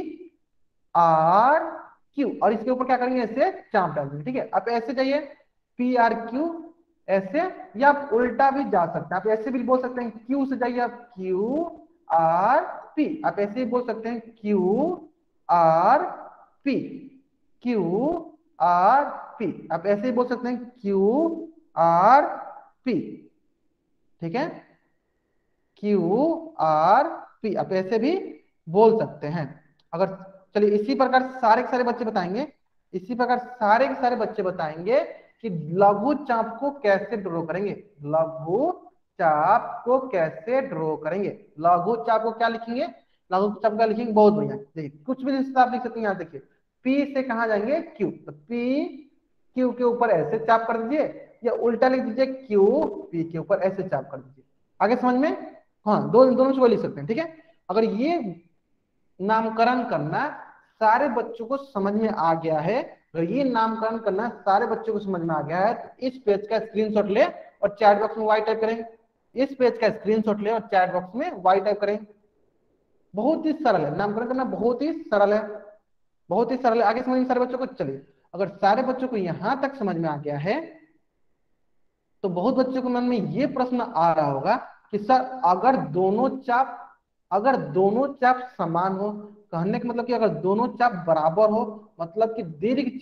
आर क्यू, और इसके ऊपर क्या करेंगे, ऐसे चाप डाल देंगे। ठीक है, आप ऐसे चाहिए पी आर क्यू ऐसे, या आप उल्टा भी जा सकते हैं, आप ऐसे भी बोल सकते हैं, क्यू से जाइए आप क्यू आर पी, आप ऐसे ही बोल सकते हैं Q R P, Q R P, आप ऐसे ही बोल सकते हैं क्यू आर पी। ठीक है, क्यू आर पी आप ऐसे भी बोल सकते हैं। अगर, चलिए इसी प्रकार सारे के सारे बच्चे बताएंगे, इसी प्रकार सारे के सारे बच्चे बताएंगे कि लघु चाप को कैसे ड्रॉ करेंगे, लघु चाप को कैसे ड्रॉ करेंगे, लघु चाप को क्या लिखेंगे, लघु चाप का लिखेंगे। बहुत बढ़िया, देखिए कुछ भी रिश्ता आप लिख सकते हैं। यहाँ देखिए, पी से कहाँ जाएंगे, क्यू, तो पी क्यू के ऊपर ऐसे चाप कर दीजिए, या उल्टा लिख दीजिए क्यू पी के ऊपर ऐसे चाप कर दीजिए। आगे समझ में, हाँ दोनों से वो लिख सकते हैं। ठीक है, अगर ये नामकरण करना सारे बच्चों को समझ में आ गया है, अगर ये नामकरण करना सारे बच्चों को समझ में आ गया है, तो इस पेज का स्क्रीनशॉट ले और चैट बॉक्स में वाई टाइप करें। इस पेज का स्क्रीनशॉट ले और चैट बॉक्स में वाई टाइप करें। बहुत ही सरल है, नामकरण करना बहुत ही सरल है, बहुत ही सरल है। आगे समझिए सारे बच्चों को। चलिए, अगर सारे बच्चों को यहां तक समझ में आ गया है, तो बहुत बच्चों के मन में ये प्रश्न आ रहा होगा कि सर अगर दोनों चाप समान हो, कहने का मतलब कि अगर दोनों चाप बराबर हो, मतलब कि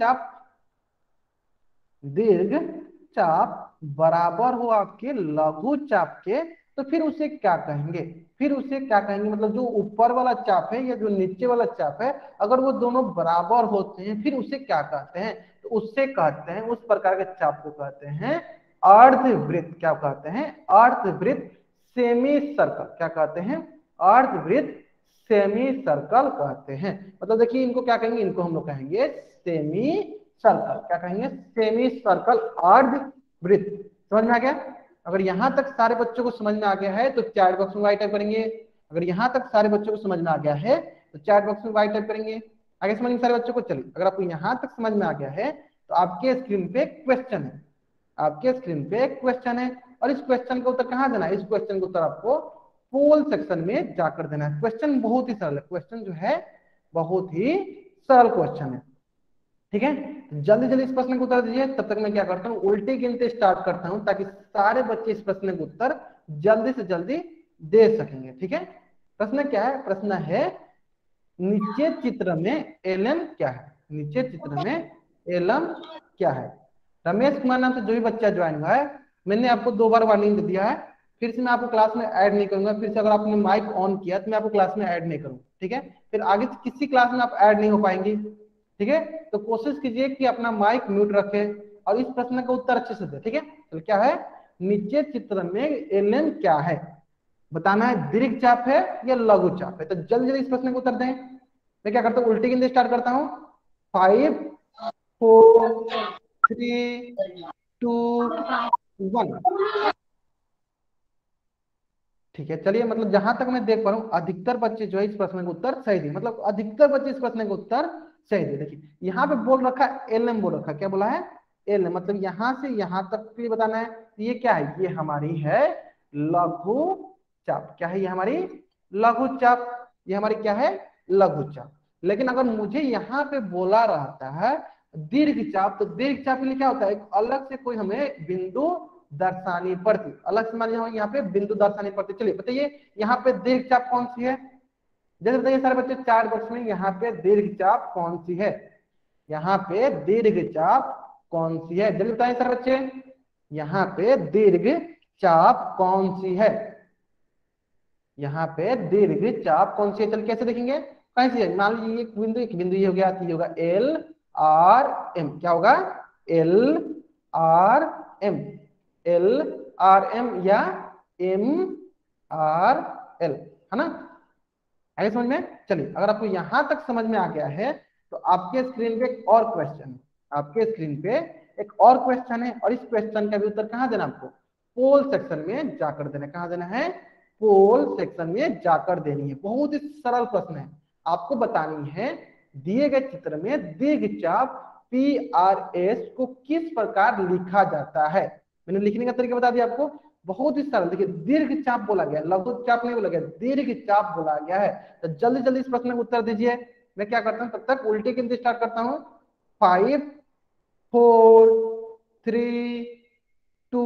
दीर्घ चाप बराबर हो आपके लघु चाप के, तो फिर उसे क्या कहेंगे, फिर उसे क्या कहेंगे, मतलब जो ऊपर वाला चाप है या जो नीचे वाला चाप है, अगर वो दोनों बराबर होते हैं फिर उसे क्या कहते हैं, तो उससे कहते हैं, उस प्रकार के चाप को कहते हैं अर्धवृत्त। क्या कहते हैं, अर्धवृत्त, सेमी सर्कल। क्या कहते हैं, अर्धवृत्त सेमी सर्कल कहते हैं। मतलब देखिए, इनको क्या कहेंगे, इनको हम लोग कहेंगे सेमी सर्कल। क्या कहेंगे, सेमी सर्कल अर्धवृत्त। समझ में आ गया। अगर यहां तक सारे बच्चों को समझ में आ गया है तो चैट बॉक्स में वाई टाइप करेंगे। अगर यहां तक सारे बच्चों को समझ में आ गया है तो चैट बॉक्स में वाई टाइप करेंगे। आगे समझेंगे सारे बच्चों को। चलिए, अगर आपको यहां तक समझ में आ गया है तो आपके स्क्रीन पे क्वेश्चन है, आपके स्क्रीन पे क्वेश्चन है, और इस क्वेश्चन का उत्तर कहां देना है, इस क्वेश्चन का उत्तर आपको पोल सेक्शन में जाकर देना है। क्वेश्चन बहुत ही सरल है, क्वेश्चन जो है बहुत ही सरल क्वेश्चन है। ठीक है, जल्दी जल्दी इस प्रश्न का उत्तर दीजिए। तब तक मैं क्या करता हूँ, उल्टे गिनते स्टार्ट करता हूँ, ताकि सारे बच्चे इस प्रश्न का उत्तर जल्दी से जल्दी दे सकेंगे। ठीक है, प्रश्न क्या है, प्रश्न है नीचे चित्र में एलएम क्या है, नीचे चित्र में एलएम क्या है। रमेश कुमार नाम से जो भी बच्चा ज्वाइन हुआ है, मैंने आपको 2 बार वार्निंग दे दिया है, फिर से मैं आपको क्लास में ऐड नहीं करूंगा। फिर से अगर आपने माइक ऑन किया तो मैं आपको क्लास में ऐड नहीं करूंगा। ठीक है, फिर आगे किसी क्लास में आप ऐड नहीं हो पाएंगे। ठीक है, तो कोशिश कीजिए कि अपना माइक म्यूट रखें और इस प्रश्न का उत्तर अच्छे से दे। ठीक है, तो क्या है, नीचे चित्र में एलएम क्या है, बताना है दीर्घ चाप है या लघु चाप है। तो जल्दी जल्दी इस प्रश्न का उत्तर दें। मैं क्या करता हूँ, उल्टी गिनते स्टार्ट करता हूँ, 5 4 3 2 1। ठीक है, चलिए, मतलब जहां तक मैं देख पा रहा हूँ अधिकतर बच्चे जो है इस प्रश्न का उत्तर सही दिए, मतलब अधिकतर बच्चे इस प्रश्न का उत्तर सही दिए। देखिए यहाँ पे बोल रखा है एलएम, बोल रखा है, क्या बोला है, एलएम, मतलब यहाँ से यहाँ तक के लिए बताना है। तो ये क्या है, ये हमारी है लघु चाप। क्या है, ये हमारी लघु चाप, ये हमारी क्या है, लघु चाप। लेकिन अगर मुझे यहाँ पे बोला रहता है दीर्घ चाप, तो दीर्घ चाप के लिए क्या होता है, एक अलग से कोई हमें बिंदु दर्शानी पड़ती, अलग से मान लीजिए यहाँ पे बिंदु दर्शानी पड़ती। चलिए बताइए यहाँ पे दीर्घ चाप कौन सी है, जैसे बताइए सारे बच्चे चार बॉक्स में, यहाँ पे दीर्घ चाप कौन सी है, यहाँ पे दीर्घ चाप कौन सी है, जल्दी बताइए सारे बच्चे, यहाँ पे दीर्घ चाप कौन सी है, यहाँ पे दीर्घ चाप कौन सी है। चल कैसे देखेंगे, कैसे, मान लीजिए एक बिंदु ये हो गया, तो ये होगा एल आर एम, क्या होगा L R M, L R M या एम आर एल, है ना, आगे समझ में। चलिए अगर आपको यहां तक समझ में आ गया है तो आपके स्क्रीन पे एक और क्वेश्चन है, आपके स्क्रीन पे एक और क्वेश्चन है, और इस क्वेश्चन का भी उत्तर कहाँ देना आपको, पोल सेक्शन में जाकर देना। कहाँ देना है, पोल सेक्शन में जाकर देनी है। बहुत ही सरल प्रश्न है, आपको बतानी है दिए गए चित्र में दीर्घचाप पी आर एस को किस प्रकार लिखा जाता है। मैंने लिखने का तरीका बता दिया आपको, बहुत ही सरल। देखिए दीर्घ चाप बोला गया, लघु चाप नहीं बोला गया, दीर्घ चाप बोला गया है। तो जल्दी जल्दी इस प्रश्न का उत्तर दीजिए। मैं क्या करता हूँ, तब तक उल्टे गिनती स्टार्ट करता हूँ। 5 4 3 2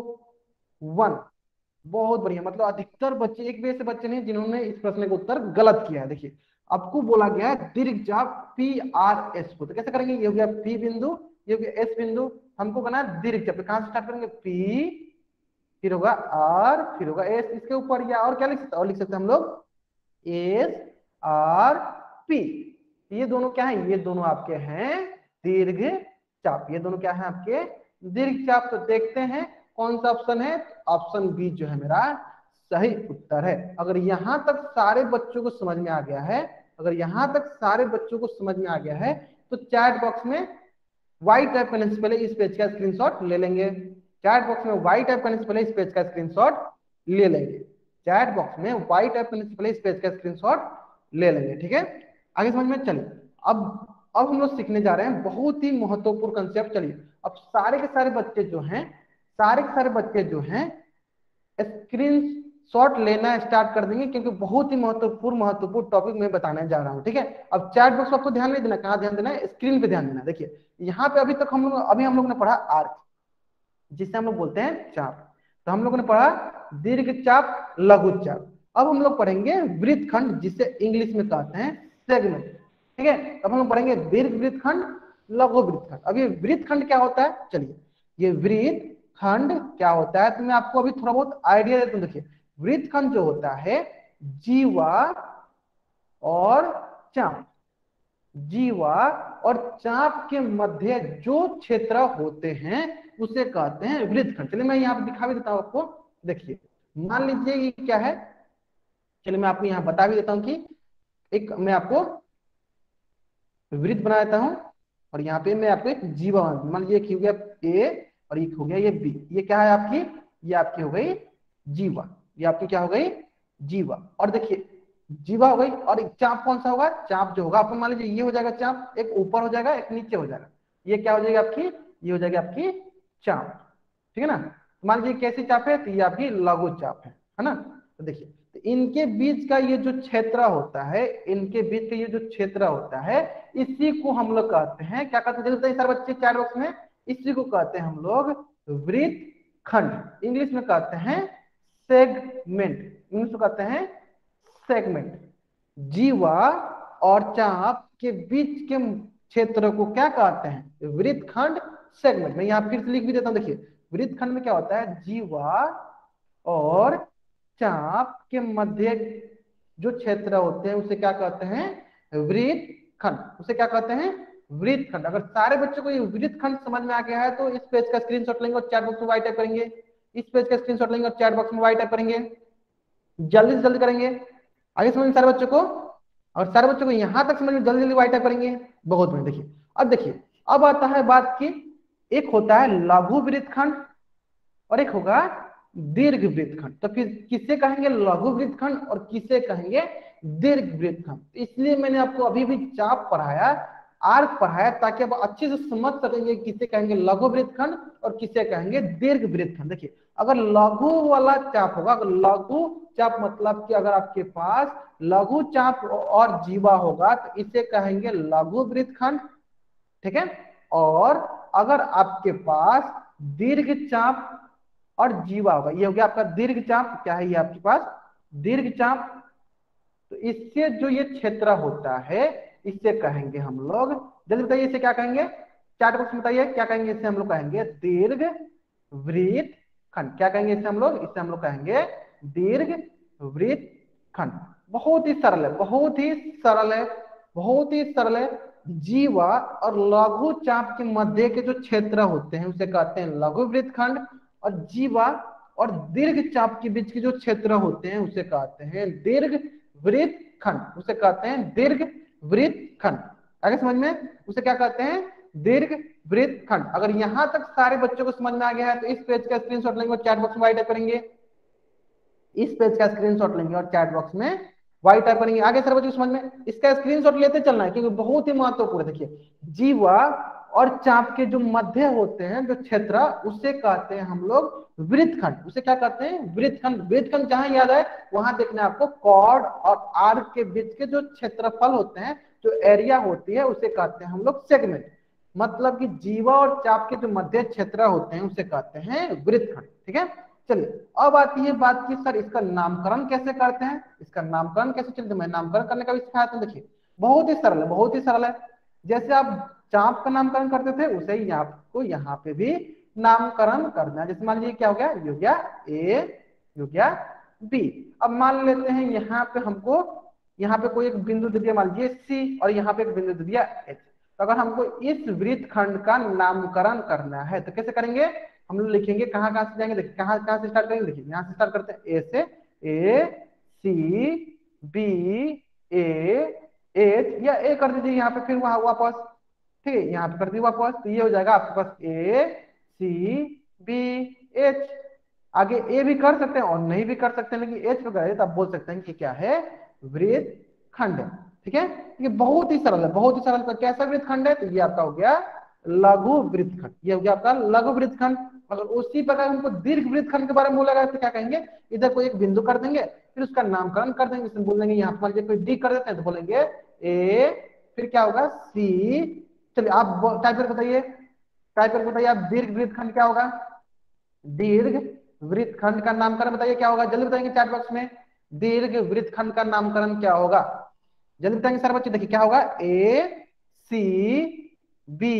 1। बहुत बढ़िया, मतलब अधिकतर बच्चे, एक भी ऐसे बच्चे नहीं जिन्होंने इस प्रश्न का उत्तर गलत किया है। देखिए आपको बोला गया है दीर्घ चाप पी आर एस को, तो कैसे करेंगे, ये हो गया पी बिंदु, ये हो गया एस बिंदु, हमको करना है दीर्घ चाप। कहां से स्टार्ट करेंगे, पी, फिर होगा आर, फिर होगा एस, इसके ऊपर या और क्या लिख सकते हैं, और लिख सकते हैं हम लोग एस आर पी। ये दोनों क्या है, ये दोनों आपके हैं दीर्घ चाप, ये दोनों क्या है आपके दीर्घ चाप। तो देखते हैं कौन सा ऑप्शन है, ऑप्शन बी जो है मेरा सही उत्तर है। अगर यहां तक सारे बच्चों को समझ में आ गया है, अगर यहां तक सारे बच्चों को समझ में आ गया है, तो चैट बॉक्स में व्हाइट टाइप करने से पहले इस पेज का स्क्रीनशॉट ले लेंगे। चैट बॉक्स में व्हाइट टाइप करने से पहले इस पेज का स्क्रीनशॉट ले लेंगे। चैट बॉक्स में व्हाइट टाइप करने से पहले इस पेज का स्क्रीनशॉट ले लेंगे, ठीक है। आगे समझ में। चलिए अब हम लोग सीखने जा रहे हैं बहुत ही महत्वपूर्ण कंसेप्ट। चलिए अब सारे के सारे बच्चे जो हैं, सारे के सारे बच्चे जो हैं स्क्रीन शॉट लेना स्टार्ट कर देंगे, क्योंकि बहुत ही महत्वपूर्ण टॉपिक मैं बताने जा रहा हूं, ठीक है। अब चैट बॉक्स आपको ध्यान नहीं देना, कहाँ ध्यान देना है, स्क्रीन पे ध्यान देना। देखिए यहाँ पे अभी हम लोग ने पढ़ा आर्क, जिसे हम लोग बोलते हैं चाप। तो हम लोगों ने पढ़ा दीर्घ चाप, लघु चाप। अब हम लोग पढ़ेंगे वृत्तखंड, जिसे इंग्लिश में कहते हैं सेगमेंट, ठीक है। अब हम लोग पढ़ेंगे दीर्घ वृत्तखंड, लघु वृत्तखंड। अब ये वृत्तखंड क्या होता है, चलिए ये वृत्तखंड क्या होता है, तो मैं आपको अभी थोड़ा बहुत आइडिया देता हूँ। देखिए वृत्तखंड जो होता है, जीवा और चाप, जीवा और चाप के मध्य जो क्षेत्र होते हैं उसे कहते हैं वृत्तखंड। चलिए मैं यहाँ पे दिखा भी देता हूँ आपको। देखिए मान लीजिए ये क्या है, चलिए मैं आपको यहाँ बता भी देता हूँ कि एक मैं आपको वृत्त बना देता हूँ, और यहाँ पे मैं आपको एक जीवा, मान लीजिए एक हो गया ए और एक हो गया ये बी। ये क्या है आपकी, ये आपकी हो गई जीवा, ये आपकी क्या हो गई जीवा। और देखिए जीवा हो गई, और एक चाप कौन सा होगा, चाप जो होगा आपको मान लीजिए ये हो जाएगा चाप, एक ऊपर हो जाएगा एक नीचे हो जाएगा। ये क्या हो जाएगी आपकी, ये हो जाएगी आपकी चाप, ठीक है ना। मान लीजिए कैसी चाप है, तो ये आपकी लघु चाप है ना। तो देखिए तो इनके बीच का ये जो क्षेत्र होता है, इनके बीच का ये जो क्षेत्र होता है, इसी को हम लोग कहते हैं, क्या कहते हैं, जैसे सारे बच्चे चैट बॉक्स में, इसी को कहते हैं हम लोग वृत्तखंड। इंग्लिश में कहते हैं सेगमेंट, इंग्लिश में कहते हैं सेगमेंट। जीवा और चाप के बीच के क्षेत्र को क्या कहते हैं, वृत्तखंड, सेगमेंट। मैं यहाँ फिर से लिख भी देता हूँ। देखिए वृत्तखंड में क्या होता है, जीवा और चाप के मध्य जो क्षेत्र होते हैं उसे क्या कहते हैं, वृत्तखंड, उसे क्या कहते हैं वृत्तखंड। अगर सारे बच्चों को ये वृत्तखंड समझ में आ गया है तो इस पेज का स्क्रीनशॉट लेंगे और चैट बॉक्स में वाइट टाइप करेंगे। इस पेज का स्क्रीनशॉट लेंगे और चैट बॉक्स में वाइट टाइप करेंगे, जल्दी से जल्दी करेंगे। आगे समझ में सारे बच्चों को, और सारे बच्चों को यहां तक समझ में, जल्दी जल्दी वाइट टाइप करेंगे, बहुत बढ़िया। देखिए अब देखिए, अब आता है बात की, एक होता है लघु वृत्तखंड और एक होगा दीर्घ वृत्तखंड। तो फिर किसे कहेंगे लघु वृत्तखंड और किसे कहेंगे दीर्घ वृत्तखंड। इसलिए मैंने आपको अभी भी चाप पढ़ाया, आर्क पढ़ाया, ताकि आप अच्छे से समझ सकेंगे किसे कहेंगे लघु वृत्तखंड और किसे कहेंगे दीर्घ वृत्तखंड। देखिए अगर लघु वाला चाप होगा, अगर लघु चाप मतलब कि अगर आपके पास लघु चाप और जीवा होगा तो इसे कहेंगे लघु वृत्तखंड, ठीक है। और अगर आपके पास दीर्घ चाप और जीवा होगा, ये हो गया आपका दीर्घ चाप, क्या है ये आपके पास दीर्घ चाप, तो इससे जो ये क्षेत्र होता है इससे कहेंगे हम लोग, जल्दी बताइए इसे क्या कहेंगे, चैट बॉक्स में बताइए क्या कहेंगे, इसे हम लोग कहेंगे दीर्घ वृत्तखंड। क्या कहेंगे इसे हम लोग, इसे हम लोग कहेंगे दीर्घ वृत्तखंड। बहुत ही सरल है, बहुत ही सरल है, बहुत ही सरल है। जीवा और लघु चाप के मध्य के जो क्षेत्र होते हैं उसे कहते हैं लघु वृत्तखंड, और जीवा और दीर्घ चाप के बीच के जो क्षेत्र होते हैं उसे कहते हैं दीर्घ वृत्तखंड, उसे कहते हैं दीर्घ वृत्तखंड। आगे समझ में, उसे क्या कहते हैं, दीर्घ वृत्तखंड। अगर यहां तक सारे बच्चों को समझ में आ गया है तो इस पेज का स्क्रीनशॉट लेंगे और चैट बॉक्स में टाइप करेंगे, इस पेज का स्क्रीनशॉट लेंगे और चैट बॉक्स में वाई टाइप करेंगे। आगे सर बच्चों समझ में, इसका स्क्रीनशॉट लेते चलना है क्योंकि बहुत ही महत्वपूर्ण है। देखिए, जीवा और चाप के जो मध्य होते हैं जो क्षेत्र, उसे कहते हैं हम लोग वृत्तखंड। उसे क्या कहते हैं, वृत्तखंड। वृत्तखंड जहां याद है वहां देखना है आपको, कॉर्ड और आर्क के बीच के जो क्षेत्रफल होते हैं, जो एरिया होती है, उसे कहते हैं हम लोग सेगमेंट। मतलब कि जीवा और चाप के जो मध्य क्षेत्र होते हैं उसे कहते हैं वृत्तखंड। ठीक है, चलिए अब आती है बात की सर इसका नामकरण कैसे करते हैं, इसका नामकरण कैसे, चलते मैं नामकरण करने का भी सिखाया था। देखिए बहुत ही सरल है, बहुत ही सरल है। जैसे आप चाप का नामकरण करते थे उसे ही आपको यहाँ पे भी नामकरण करना है। जैसे मान लीजिए क्या हो गया, ये हो गया ए, ये हो गया बी। अब मान लेते हैं यहाँ पे हमको, यहाँ पे कोई एक बिंदु दे दिया मान लीजिए सी, और यहाँ पे एक बिंदु दे दिया एच। तो अगर हमको इस वृत्तखंड का नामकरण करना है तो कैसे करेंगे, हम लोग लिखेंगे कहाँ कहाँ से जाएंगे, देखिए कहाँ कहाँ से स्टार्ट करेंगे। देखिए यहाँ से स्टार्ट करते हैं, ए से, ए सी बी ए एच, या ए कर दीजिए यहाँ पे, फिर वहां वापस, ठीक है यहाँ पे कर दीजिए वापस। तो ये हो जाएगा आपके पास ए सी बी एच। आगे ए भी कर सकते हैं और नहीं भी कर सकते हैं, लेकिन एच पे करें तो आप बोल सकते हैं कि क्या है, वृत्तखंड है। ठीक है, ये बहुत ही सरल है, बहुत ही सरल। तो कैसा वृत्तखंड है, तो ये आपका हो गया लघु वृत्तखंड, ये हो गया आपका लघु वृत्तखंड। अगर उसी प्रकार हमको दीर्घ वृत्तखंड के बारे में बोला गया तो क्या कहेंगे, इधर कोई एक बिंदु कर देंगे, फिर उसका नामकरण कर देंगे, इसमें बोल देंगे यहाँ मान लीजिए कोई डी कर देते हैं तो बोलेंगे ए, फिर क्या होगा सी। चलिए आप टाइप करके बताइए, टाइप करके बताइए आप, दीर्घ वृत्तखंड क्या होगा, दीर्घ वृत्तखंड का नामकरण बताइए क्या होगा, जल्दी बताएंगे चैट बॉक्स में, दीर्घ वृत्तखंड का नामकरण क्या होगा, जल्दी बताएंगे सारे बच्चे। देखिए क्या होगा, ए सी बी,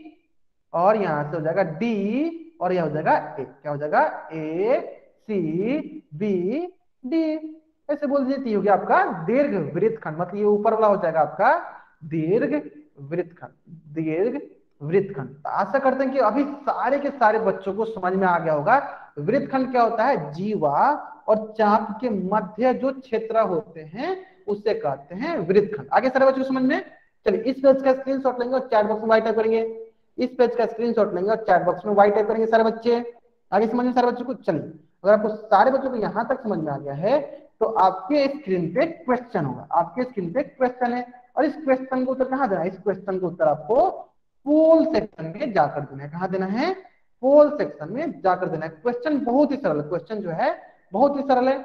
और यहां से हो जाएगा डी, और यह हो जाएगा ए। क्या हो जाएगा, ए सी बी डी, ऐसे बोल दीजिए। हो गया आपका दीर्घ वृत्तखंड, मतलब ये ऊपर वाला हो जाएगा आपका दीर्घ वृत्तखंड, दीर्घ वृत्तखंड। तो आशा करते हैं कि अभी सारे के सारे बच्चों को समझ में आ गया होगा वृत्तखंड क्या होता है। जीवा और चाप के मध्य जो क्षेत्र होते हैं उससे कहते हैं वृत्तखंड। आगे सारे बच्चों को समझ में, चलिए इस पेज का स्क्रीनशॉट लेंगे और चैट बॉक्स में वाई टाइप करेंगे, इस पेज का स्क्रीनशॉट लेंगे और चैट बॉक्स में वाई टाइप करेंगे सारे बच्चे। आगे समझ में सारे बच्चों को, चलिए अगर आपको सारे बच्चों को यहां तक समझ में आ गया है तो आपके स्क्रीन पे क्वेश्चन होगा, आपके स्क्रीन पे क्वेश्चन है, और इस क्वेश्चन को उत्तर कहाँ देना है, इस क्वेश्चन को उत्तर आपको पोल सेक्शन में जाकर देना है। कहाँ देना है, पोल सेक्शन में जाकर देना है। क्वेश्चन बहुत ही सरल है, क्वेश्चन जो है बहुत ही सरल है।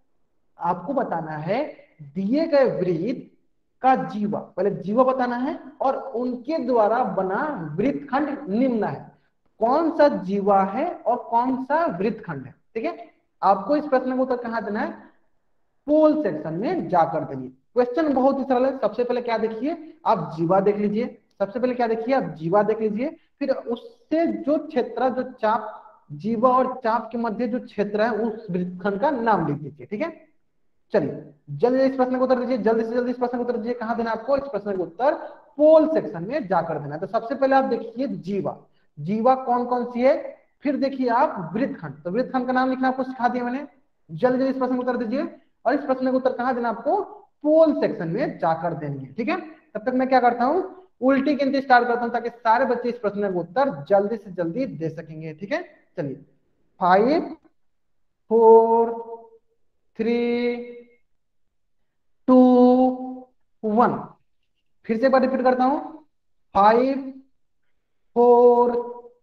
आपको बताना है दिए गए वृत्त का जीवा, पहले जीवा बताना है, और उनके द्वारा बना वृत्तखंड निम्न है। कौन सा जीवा है और कौन सा वृत्तखंड है, ठीक है। आपको इस प्रश्न को उत्तर कहाँ देना है, पोल सेक्शन में जाकर देंगे। क्वेश्चन बहुत ही सरल है। सबसे पहले क्या देखिए, आप जीवा देख लीजिए, सबसे पहले क्या देखिए, आप जीवा देख लीजिए, फिर उससे जो क्षेत्र, जो चाप, जीवा और चाप के मध्य जो क्षेत्र है उस वृत्तखंड का नाम लिख दीजिए। ठीक है, चलिए जल्दी इस प्रश्न को उत्तर दीजिए, जल्दी से जल्दी इस प्रश्न को उत्तर दीजिए। कहां देना आपको इस प्रश्न का उत्तर, पोल सेक्शन में जाकर देना। तो सबसे पहले आप देखिए जीवा, जीवा कौन कौन सी है, फिर देखिए आप वृत्तखंड, तो वृत्तखंड का नाम लिखना आपको सिखा दिया मैंने। जल्दी जल्दी इस प्रश्न को उत्तर दीजिए, और इस प्रश्न का उत्तर कहां देना आपको, पोल सेक्शन में जाकर देंगे। ठीक है, तब तक मैं क्या करता हूँ, उल्टी गिनती स्टार्ट करता हूँ ताकि सारे बच्चे इस प्रश्न का उत्तर जल्दी से जल्दी दे सकेंगे। ठीक है, चलिए 5 4 3 2 1, फिर से एक बार रिपीट करता हूं, 5 4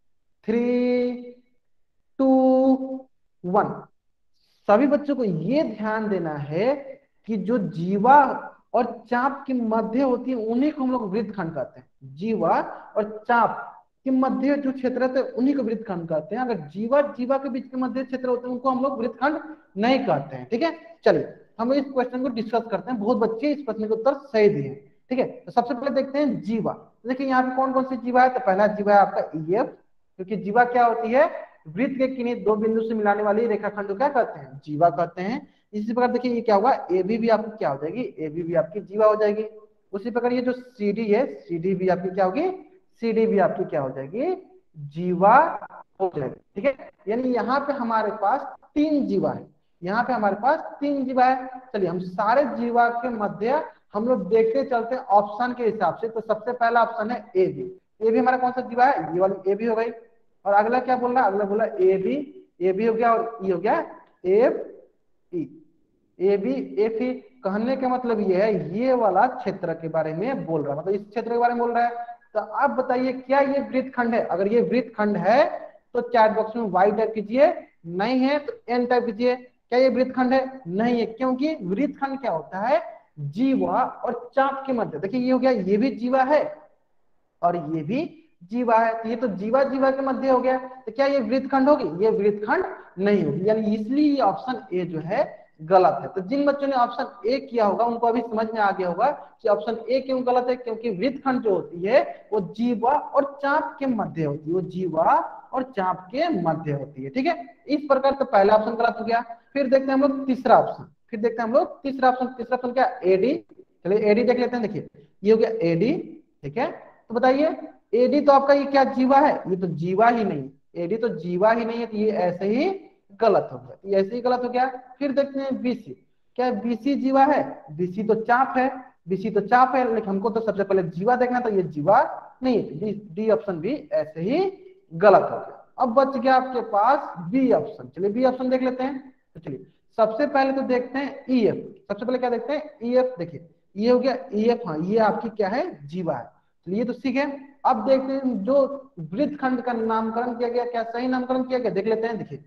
3 2 1। सभी बच्चों को ये ध्यान देना है कि जो जीवा और चाप की मध्य होती है उन्हीं को हम लोग वृत्तखंड कहते हैं। जीवा और चाप के मध्य जो क्षेत्र होते हैं उन्हीं को वृत्तखंड कहते हैं। अगर जीवा जीवा के बीच के मध्य क्षेत्र होते हैं उनको हम लोग वृत्तखंड नहीं कहते हैं। ठीक है, चलिए हम इस क्वेश्चन को डिस्कस करते हैं। बहुत बच्चे इस प्रश्न के उत्तर सही दिए। ठीक है, तो सबसे पहले देखते हैं जीवा। देखिए यहाँ पे कौन कौन सी जीवा है, तो पहला जीवा है आपका ईएफ, क्योंकि जीवा क्या होती है, वृत्त के किन्हीं दो बिंदु से मिलाने वाली रेखाखंड को क्या कहते हैं, जीवा कहते हैं। इसी प्रकार देखिए ये क्या होगा, ए बी आपकी क्या हो जाएगी, ए बी आपकी जीवा हो जाएगी। उसी प्रकार ये जो सी डी है, सी डी भी आपकी क्या होगी, सी डी भी आपकी क्या हो जाएगी, जीवा हो जाएगी। ठीक है, यानी यहाँ पे हमारे पास 3 जीवा है, यहाँ पे हमारे पास 3 जीवा है। चलिए हम सारे जीवा के मध्य हम लोग देखते चलते हैं ऑप्शन के हिसाब से। तो सबसे पहला ऑप्शन है ए बी, ए बी हमारा कौन सा जीवा है, ये वाली ए बी हो गई। और अगला क्या बोल रहा है, अगला बोला ए बी, ए बी हो गया, और ई हो गया F E, A B F E. कहने का मतलब ये है, ये वाला क्षेत्र के बारे में बोल रहा है, मतलब इस क्षेत्र के बारे में बोल रहा है। तो आप बताइए क्या ये वृत्तखंड है, अगर ये वृत्तखंड है तो चैट बॉक्स में वाई टाइप कीजिए, नहीं है तो एन टाइप कीजिए। क्या ये वृत्तखंड है, नहीं है, क्योंकि वृत्तखंड क्या होता है, जीवा और चाप के मध्य। देखिए ये हो गया, ये भी जीवा है और ये भी जीवा है, तो ये तो जीवा जीवा के मध्य हो गया। तो क्या ये वृत्तखंड होगी, ये वृत्तखंड नहीं होगी, यानी इसलिए ऑप्शन ए जो है गलत है। तो जिन बच्चों ने ऑप्शन ए किया होगा उनको अभी समझ में आ गया होगा कि ऑप्शन ए क्यों गलत है, क्योंकि वृत्तखंड जो होती है वो जीवा और चाप के मध्य होती है, वो जीवा और चाप के मध्य होती है। ठीक है, इस प्रकार तो पहला ऑप्शन गलत हो गया। फिर देखते हैं हम लोग तीसरा ऑप्शन, फिर देखते हैं हम लोग तीसरा ऑप्शन। तीसरा ऑप्शन क्या, एडी। चलिए एडी देख लेते हैं, देखिए ये हो गया एडी। ठीक है, तो बताइए एडी तो आपका ये क्या जीवा है, ये तो जीवा ही नहीं, एडी तो जीवा ही नहीं है, तो ये ऐसे ही गलत हो गया, ये ऐसे ही गलत हो गया। फिर देखते हैं बीसी, क्या बीसी जीवा है, बीसी तो चाप है, बीसी तो चाप है, लेकिन हमको तो सबसे पहले जीवा देखना, तो ये जीवा नहीं है, डी ऑप्शन भी ऐसे ही गलत हो गया। अब बच गया आपके पास बी ऑप्शन। चलिए बी ऑप्शन देख लेते हैं। तो चलिए सबसे पहले तो देखते हैं ई एफ, सबसे पहले क्या देखते हैं, ई एफ। देखिए ये हो गया ई एफ, हाँ ये आपकी क्या है, जीवा है, चलिए तो ठीक है। अब देखते हैं जो वृत्तखंड का नामकरण किया गया, क्या सही नामकरण किया गया, देख लेते हैं। देखिए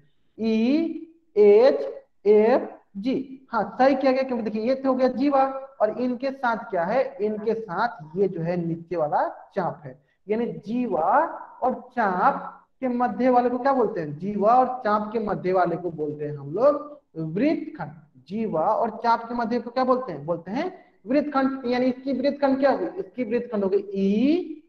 ई एच एफ जी, हाँ सही किया गया, क्योंकि देखिए ये तो हो गया जीवा और इनके साथ क्या है, इनके साथ ये जो है नीचे वाला चाप है, यानी जीवा और चाप के मध्य वाले को क्या बोलते हैं, जीवा और चाप के मध्य वाले को बोलते हैं हम लोग वृत्तखंड। जीवा और चाप के मध्य को क्या बोलते हैं, बोलते हैं वृत्तखंड। यानी इसकी वृत्तखंड क्या होगी, इसकी वृत्तखंड होगी ई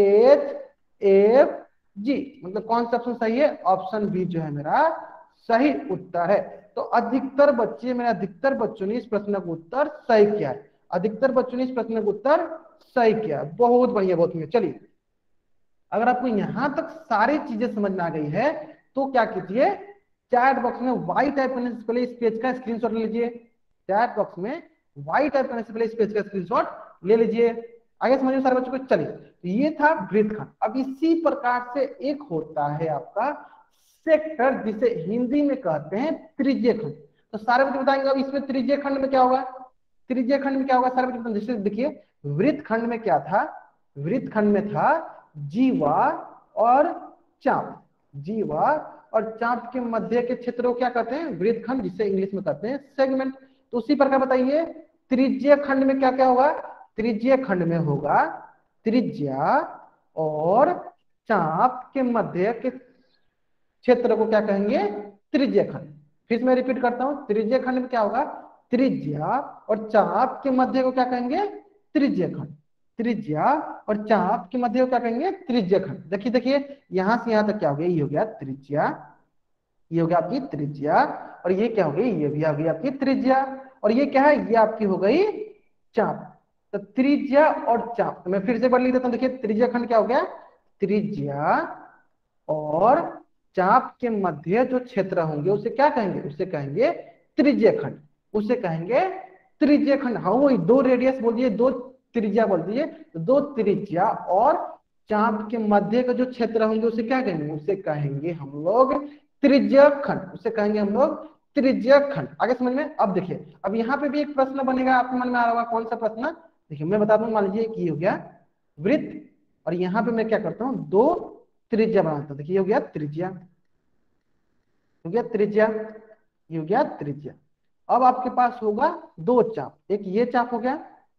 एच एफ जी, मतलब कौन सा ऑप्शन सही है, ऑप्शन बी जो है मेरा सही उत्तर है। तो अधिकतर बच्चे, मेरे अधिकतर बच्चों ने इस प्रश्न का उत्तर सही किया है, अधिकतर बच्चों ने इस प्रश्न का उत्तर सही किया, बहुत बढ़िया बहुत बढ़िया। चलिए अगर आपको यहां तक सारी चीजें समझ में आ गई है तो क्या कीजिए, चैट बॉक्स में वाई टाइप करने से पहले इस पेज का स्क्रीनशॉट ले लीजिए, चैट बॉक्स में वाई टाइप करने से पहले इस पेज का स्क्रीनशॉट ले लीजिए। आगे समझिए सारे बच्चों को। चलिए तो ये था वृत्तखंड। अब इसी प्रकार से एक होता है आपका सेक्टर, जिसे हिंदी में कहते हैं त्रिज्य खंड। तो सारे बच्चे बताएंगे अब इसमें त्रिज्य खंड में क्या होगा, त्रिज्य खंड में क्या होगा, सारे बच्चे जैसे देखिए वृत्तखंड में क्या था, वृत्तखंड में था जीवा और चाप, जीवा और चाप के मध्य के क्षेत्र को क्या कहते हैं, वृत्तखंड, जिसे इंग्लिश में कहते हैं सेगमेंट। तो उसी प्रकार बताइए त्रिज्य खंड में क्या क्या होगा, त्रिज्य खंड में होगा त्रिज्या और चाप के मध्य के क्षेत्र को क्या कहेंगे, त्रिज्य खंड। फिर मैं रिपीट करता हूं, त्रिज्य खंड में क्या होगा, त्रिज्या और चाप के मध्य को क्या कहेंगे, त्रिज्य खंड। त्रिज्या और चाप के मध्य को क्या कहेंगे, त्रिज्य खंड। देखिए देखिए यहां से यहां तक क्या हो गया, ये हो गया त्रिज्या, ये हो गया आपकी त्रिज्या, और ये क्या हो गई, ये भी आ गई आपकी त्रिज्या, और ये क्या है, ये आपकी हो गई चाप। तो त्रिज्या और चाप, तो मैं फिर से बढ़ लिख देता हूं। देखिए त्रिज्या खंड क्या हो गया, त्रिज्या और चाप के मध्य जो क्षेत्र होंगे उसे क्या कहेंगे, उसे कहेंगे त्रिज्य खंड, उसे कहेंगे त्रिज्य खंड। हाँ वही दो रेडियस बोल दिए, दो त्रिज्या बोल दिए, तो दो त्रिज्या और चाप के मध्य का जो क्षेत्र होंगे उसे क्या कहेंगे, उसे कहेंगे हम लोग त्रिज्य खंड, उसे कहेंगे हम लोग त्रिज्य खंड। आगे समझ में। अब देखिए अब यहाँ पे भी एक प्रश्न बनेगा, आपके मन में आ रहा होगा कौन सा प्रश्न, देखिए मैं बता दूं, मान लीजिए कि हो गया वृत्त और यहाँ पे मैं क्या करता हूँ, दो त्रिज्या बनाता हूँ। देखिए ये हो गया त्रिज्या, हो गया त्रिज्या, ये हो गया त्रिज्या। अब आपके पास होगा दो चाप, एक ये चाप हो गया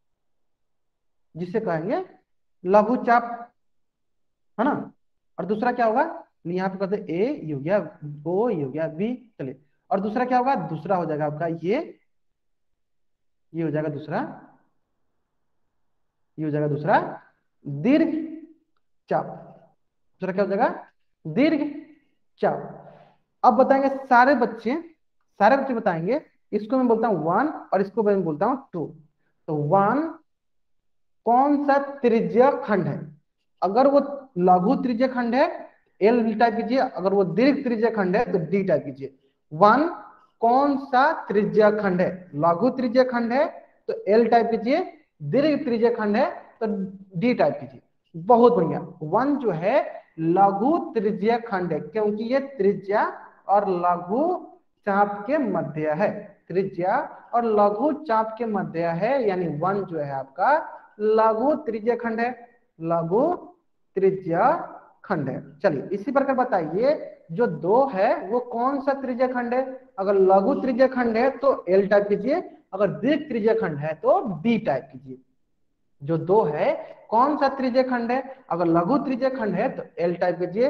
जिसे कहेंगे लघु चाप, है ना, और दूसरा क्या होगा, यहाँ पे कहते ए, ये हो गया ओ, ये हो गया बी। चलिए और दूसरा क्या होगा, दूसरा हो जाएगा आपका ये हो जाएगा दूसरा, ये हो जाएगा दूसरा दीर्घ चाप। दूसरा क्या हो जाएगा, दीर्घ चाप। अब बताएंगे सारे बच्चे बताएंगे इसको मैं बोलता हूँ 1 और इसको मैं बोलता हूँ 2। तो 1 कौन सा त्रिज्य खंड है? अगर वो लघु त्रिज्य खंड है एल टाइप कीजिए, अगर वो दीर्घ त्रिज्य खंड है तो डी टाइप कीजिए। 1 कौन सा त्रिज्य खंड है? लघु त्रिज्य खंड है तो एल टाइप कीजिए, दीर्घ त्रिज्य खंड है तो डी टाइप कीजिए। बहुत बढ़िया। 1 जो है लघु त्रिज्य खंड है, क्योंकि ये त्रिज्या और लघु चाप के मध्य है। त्रिज्या और लघु चाप के मध्य है, यानी 1 जो है आपका लघु त्रिज्य खंड है। लघु त्रिज्य खंड है। चलिए इसी प्रकार बताइए, जो 2 है वो कौन सा त्रिज्य खंड है? अगर लघु त्रिज्य खंड है तो एल टाइप कीजिए, अगर दीर्घ त्रिज्य खंड है तो डी टाइप कीजिए। जो 2 है कौन सा त्रिज्य खंड है? अगर लघु त्रिज्य खंड है तो एल टाइप कीजिए,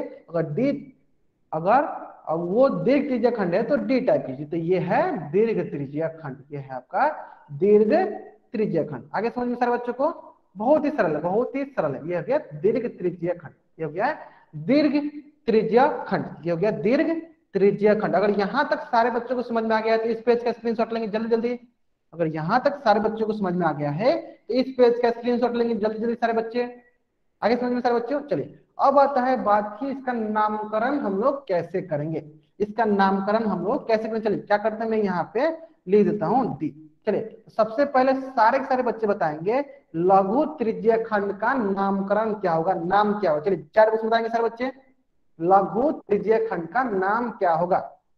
अगर अब वो दीर्घ त्रिज्य खंड है तो डी टाइप कीजिए। तो ये है दीर्घ त्रिज्य खंड, ये है आपका दीर्घ त्रिज्य खंड। आगे समझ में सारे बच्चों को? बहुत ही सरल है, बहुत ही सरल है। ये हो गया दीर्घ त्रिज्य खंड, ये हो गया दीर्घ त्रिज्य खंड, ये हो गया दीर्घ त्रिज्य खंड। अगर यहां तक सारे बच्चों को समझ में आ गया है तो इस पेज का स्क्रीनशॉट लेंगे जल्दी जल्दी। अगर यहां तक सारे बच्चों को समझ में आ गया है तो इस पेज का स्क्रीनशॉट लेंगे जल्दी जल्दी सारे बच्चे। आगे समझ में सारे बच्चों? चलिए अब आता है बात की इसका नामकरण हम लोग कैसे करेंगे। इसका नामकरण हम लोग कैसे करें? चलिए क्या करते हैं, मैं यहाँ पे लिख देता हूँ डी। चलिए सबसे पहले सारे के सारे बच्चे बताएंगे लघु त्रिज्य खंड का नामकरण क्या होगा, नाम क्या होगा। चलिए 4 बच्चे बताएंगे सारे बच्चे, लघु त्रिज्य खंड का नाम क्या होगा?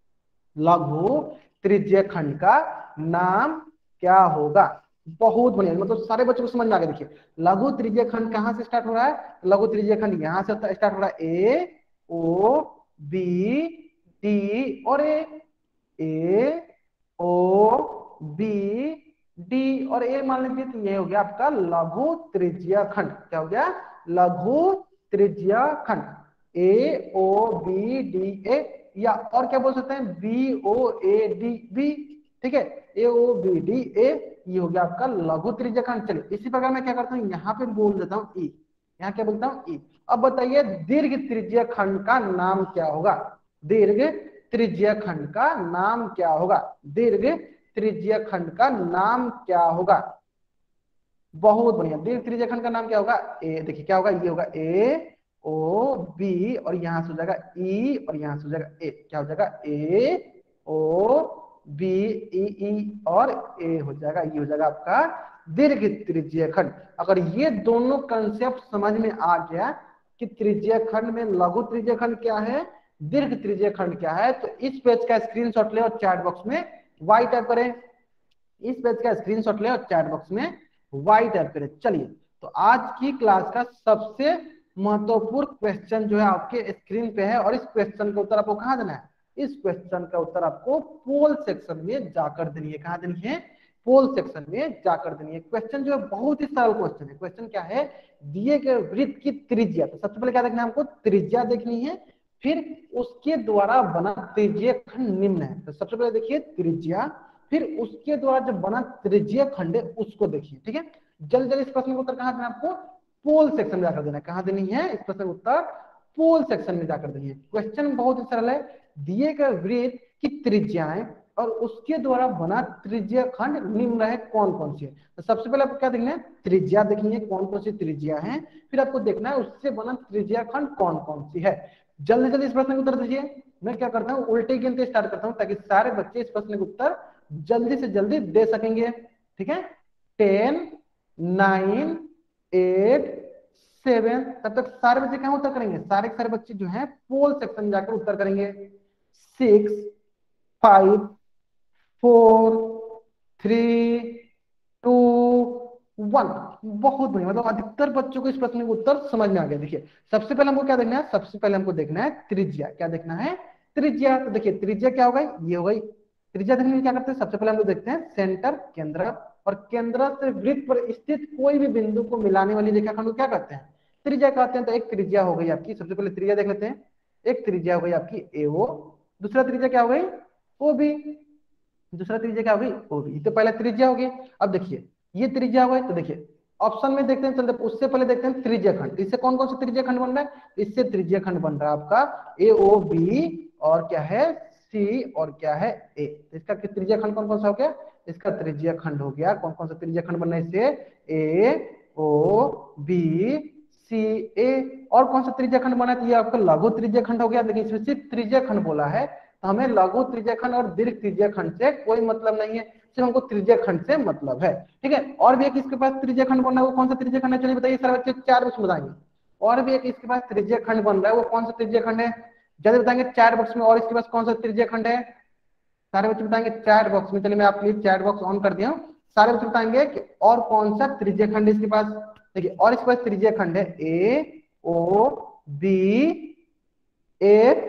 लघु त्रिज्य खंड का नाम क्या होगा? बहुत बढ़िया, मतलब सारे बच्चों को समझ में आ गया। देखिए लघु त्रिज्य खंड कहां से स्टार्ट हो रहा है? लघु त्रिज्य खंड यहां से स्टार्ट हो रहा है, ए ओ बी डी और ए ओ बी डी और ए मान लीजिए। तो ये हो गया आपका लघु त्रिज्य खंड। क्या हो गया? लघु त्रिज्य खंड। ए ओ बी डी ए, या और क्या बोल सकते हैं, B O A D B. ठीक है, A O B D A, ये हो गया आपका लघु त्रिज्य खंड। चलिए इसी प्रकार मैं क्या करता हूँ, यहाँ पे बोल देता हूँ ई। यहाँ क्या बोलता हूँ ई। अब बताइए दीर्घ त्रिज्य खंड का नाम क्या होगा? दीर्घ त्रिज्य खंड का नाम क्या होगा? दीर्घ त्रिज्य खंड का नाम क्या होगा? बहुत बढ़िया, दीर्घ त्रिज्य खंड का नाम क्या होगा? ए। देखिए क्या होगा, ये होगा ए ओ बी और यहां से हो जाएगा ई और यहां से हो जाएगा ए। क्या हो जाएगा? ए ओ बी ई ई और ए हो जाएगा, ये हो जाएगा आपका दीर्घ त्रिज्य खंड। अगर ये दोनों कंसेप्ट समझ में आ गया कि त्रिज्य खंड में लघु त्रिज्य खंड क्या है, दीर्घ त्रिज्य खंड क्या है, तो इस पेज का स्क्रीनशॉट ले और चैट बॉक्स में वाई टाइप करें। इस पेज का स्क्रीनशॉट ले और चैट बॉक्स में वाई टाइप करें। चलिए तो आज की क्लास का सबसे महत्वपूर्ण क्वेश्चन जो है आपके स्क्रीन पे है, और इस क्वेश्चन का उत्तर आपको कहाँ देना है? इस क्वेश्चन का उत्तर आपको पोल सेक्शन में जाकर देनी है। कहाँ देनी है? पोल सेक्शन में जाकर देनी है। क्वेश्चन जो है बहुत ही सरल क्वेश्चन है। क्वेश्चन क्या है? दिए गए वृत्त की त्रिज्या, तो सबसे पहले क्या देखना है हमको? त्रिज्या देखनी है, फिर उसके द्वारा बना त्रिज्य खंड निम्न है। तो सबसे पहले देखिए त्रिज्या, फिर उसके द्वारा जो बना त्रिज्य खंड है उसको देखिए। ठीक है, जल्द जल्द इस प्रश्न का उत्तर कहाँ देना है आपको? पोल सेक्शन में जाकर देना है। कहाँ देनी है इस प्रश्न का उत्तर? पोल सेक्शन में जाकर देनी है। क्वेश्चन बहुत ही सरल है। दिए गए वृत्त की त्रिज्याएं और उसके द्वारा बना त्रिज्य खंड निम्न है, कौन कौन सी है? तो सबसे पहले आपको क्या देखना है? त्रिज्या देखनी है, कौन कौन सी त्रिज्या है, फिर आपको देखना है उससे बना त्रिज्या खंड कौन कौन सी है। जल्दी जल्दी इस प्रश्न का उत्तर दीजिए। मैं क्या करता हूँ, उल्टे गिनती से स्टार्ट करता हूँ ताकि सारे बच्चे इस प्रश्न का उत्तर जल्दी से जल्दी दे सकेंगे। ठीक है, 10 9 8 7, तब तक सारे बच्चे क्या उत्तर करेंगे? सारे के सारे बच्चे जो हैं पोल सेक्शन जाकर उत्तर करेंगे। 6 5 4 3 2 1। बहुत बढ़िया, मतलब अधिकतर बच्चों को इस प्रश्न का उत्तर समझ में आ गया। देखिए सबसे पहले हमको क्या देखना है? सबसे पहले हमको देखना है त्रिज्या। क्या देखना है? त्रिज्या। तो देखिए त्रिज्या क्या होगा? ये हो गई त्रिज्या। देखने में क्या करते हैं? सबसे पहले हम लोग देखते हैं सेंटर, केंद्र, और केंद्र से वृत्त पर स्थित कोई भी बिंदु को मिलाने वाली रेखाखंड को क्या कहते हैं? त्रिज्या कहते हैं। तो एक त्रिज्या हो गई आपकी, सबसे पहले त्रिज्या देख लेते हैं। एक त्रिज्या हो गई आपकी एओ, दूसरा त्रिज्या क्या हो गई? ओ बी, दूसरा त्रिज्या क्या हो गई? O B. तो पहला त्रिज्या हो गई। अब देखिए ये त्रिज्या हो गई, तो देखिए ऑप्शन में देखते हैं, चलते उससे पहले देखते हैं त्रिज्या खंड। इससे कौन कौन सा त्रिज्या खंड बन रहा है? इससे त्रिज्या खंड बन रहा है आपका ए ओ बी और क्या है सी और क्या है ए। तो इसका त्रिज्या खंड कौन कौन सा हो गया, इसका त्रिज्या खंड हो गया, कौन कौन सा त्रिज्या खंड बनने से, ए ओ बी सी ए। और कौन सा त्रिज्या खंड बना, तो ये आपका लघु त्रिज्या खंड हो गया। लेकिन इसमें सिर्फ त्रिज्या खंड बोला है, तो हमें लघु त्रिज्या खंड और दीर्घ त्रिज्या खंड से कोई मतलब नहीं है, सिर्फ हमको त्रिज्या खंड से मतलब है। ठीक है, और भी एक इसके पास त्रिज्या खंड बन रहा है, वो कौन सा त्रिज्या खंड है, चलिए बताइए सारे बच्चे, 4 बॉक्स में बताएंगे। और भी एक इसके पास त्रिज्या खंड बन रहा है, वो कौन सा त्रिज्या खंड है, जल्दी बताएंगे 4 बॉक्स में। और इसके पास कौन सा त्रिज्या खंड है, सारे बच्चे बताएंगे 4 बॉक्स में। चलिए मैं आपके लिए चैट बॉक्स ऑन कर दिया हूँ, सारे बच्चे बताएंगे कि और कौन सा त्रिज्या खंड है इसके पास। देखिए, और इसके पास त्रिज्या खंड है A O B F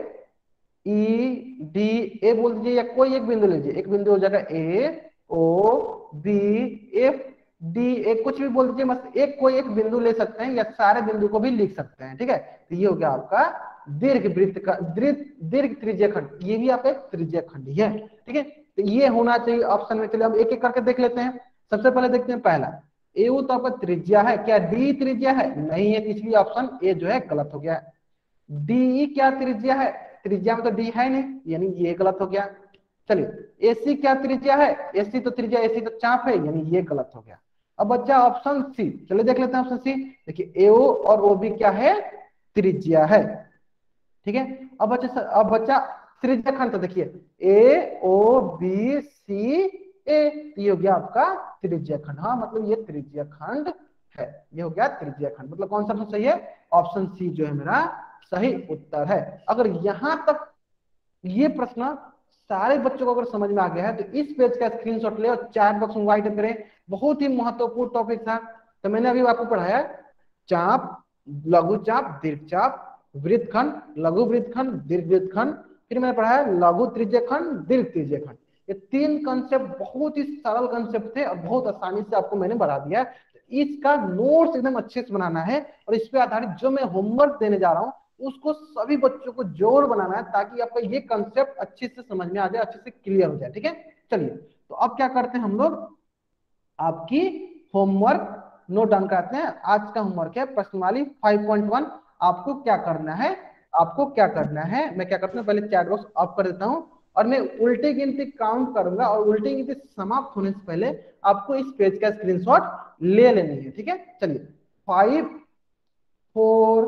E D A बोल दीजिए, या कोई एक बिंदु लीजिए, एक बिंदु हो जाएगा A O B F D A, कुछ भी बोल दीजिए, बस एक कोई एक बिंदु ले सकते हैं या सारे बिंदु को भी लिख सकते हैं। ठीक है, तो ये हो गया आपका दीर्घ वृत्त का दीर्घ त्रिज्या खंड, ये भी आपका एक त्रिज्या खंड ही है। ठीक है, तो ये होना चाहिए ऑप्शन में। चलिए अब एक एक करके देख लेते हैं। सबसे पहले देखते हैं पहला, ए तो आपका त्रिज्या है, क्या डी त्रिज्या है, नहीं है, इसलिए ऑप्शन ए जो है गलत हो गया। डी क्या त्रिज्या है, त्रिज्या में तो डी है नहीं, यानी ये गलत हो गया। चलिए एसी क्या त्रिज्या है, एसी तो त्रिज्या, एसी तो चाप है, यानी ये गलत हो गया। अब बच्चा ऑप्शन सी, चलिए देख लेते हैं ऑप्शन सी। देखिए एओ और ओबी क्या है, त्रिज्या है। ठीक है, अब बच्चा त्रिज्या खंड, तो देखिए ए ओ बी सी ए, तो ये हो गया आपका त्रिज्या खंड। हाँ, मतलब ये त्रिज्या खंड है, ये हो गया त्रिज्या खंड। मतलब कौन सा सही है, ऑप्शन सी जो है मेरा सही उत्तर है। अगर यहां तक ये प्रश्न सारे बच्चों को अगर समझ में आ गया है, तो इस पेज का स्क्रीनशॉट ले और चैट बॉक्स में राइट करें। बहुत ही महत्वपूर्ण टॉपिक था। तो मैंने अभी आपको पढ़ाया चाप, लघु चाप, दीर्घ चाप, वृत्तखंड, लघु वृत्तखंड, दीर्घ वृत्तखंड, फिर मैंने पढ़ाया लघु त्रिज्या खंड, दीर्घ त्रिज्या खंड। ये 3 कंसेप्ट बहुत ही सरल कंसेप्ट थे और बहुत आसानी से आपको मैंने बढ़ा दिया। इसका नोट्स एकदम अच्छे से बनाना है और इस पे आधारित जो मैं होमवर्क देने जा रहा हूँ उसको सभी बच्चों को जोर बनाना है, ताकि आपका ये कंसेप्ट अच्छे से समझ में आ जाए, अच्छे से क्लियर हो जाए। ठीक है, चलिए तो अब क्या करते हैं हम लोग, आपकी होमवर्क नोट डाउन करते हैं। आज का होमवर्क है प्रश्नवाली 5.1। आपको क्या करना है, आपको क्या करना है, मैं क्या करता हूँ, पहले चैट बॉक्स ऑफ कर देता हूँ और मैं उल्टी गिनती काउंट करूंगा, और उल्टी गिनती समाप्त होने से पहले आपको इस पेज का स्क्रीनशॉट ले लेनी है। ठीक है, चलिए 5 4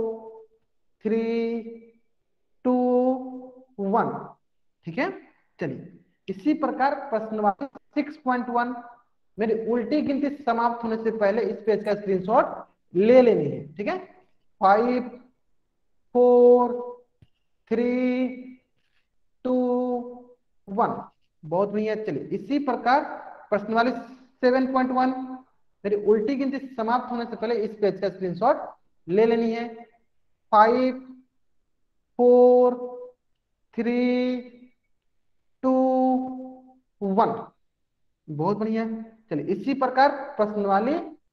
3 2 1। ठीक है, चलिए इसी प्रकार प्रश्नवाची 6.1, मेरी उल्टी गिनती समाप्त होने से पहले इस पेज का स्क्रीनशॉट ले लेनी है। ठीक है, 5 4 3 2 1, बहुत बढ़िया। चलिए इसी प्रकार प्रश्नवाली 7.1, मेरी उल्टी गिनती समाप्त होने से पहले इस पेज का स्क्रीनशॉट ले लेनी है। 5 4 3 2 1, बहुत बढ़िया। चलिए इसी प्रकार प्रश्नवाली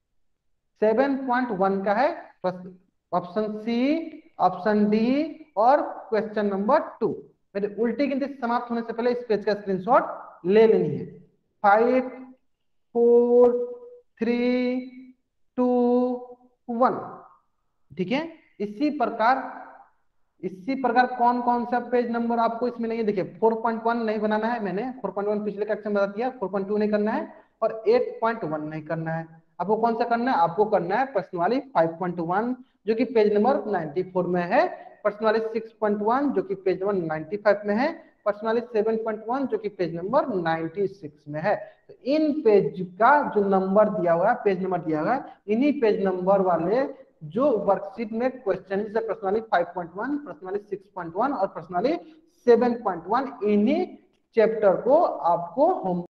7.1 का है ऑप्शन सी, ऑप्शन डी और क्वेश्चन नंबर 2। मेरे उल्टी गिनती समाप्त होने से पहले इस पेज का स्क्रीनशॉट ले लेनी है। 5 4 3 2 1। ठीक है, इसी प्रकार कौन कौन सा पेज नंबर आपको इसमें नहीं है, देखिए 4.1 नहीं बनाना है, मैंने 4.1 पिछले कक्षा में बता दिया, 4.2 नहीं करना है और 8.1 नहीं करना है। आपको कौन सा करना है, आपको करना है प्रश्नवाली 5.1 जो कि पेज नंबर 94 में है, प्रश्नवाली 6.1 जो कि पेज नंबर 95 में है, प्रश्नवाली 7.1 जो कि पेज नंबर 96 में है। तो इन पेज का जो नंबर दिया हुआ है, पेज नंबर दिया हुआ है, इन्हीं पेज नंबर वाले जो वर्कशीट में क्वेश्चन, जैसे प्रश्नवाली 5.1, प्रश्नवाली 6.1 और प्रश्नवाली 7.1, इन्हीं चैप्टर को आपको होम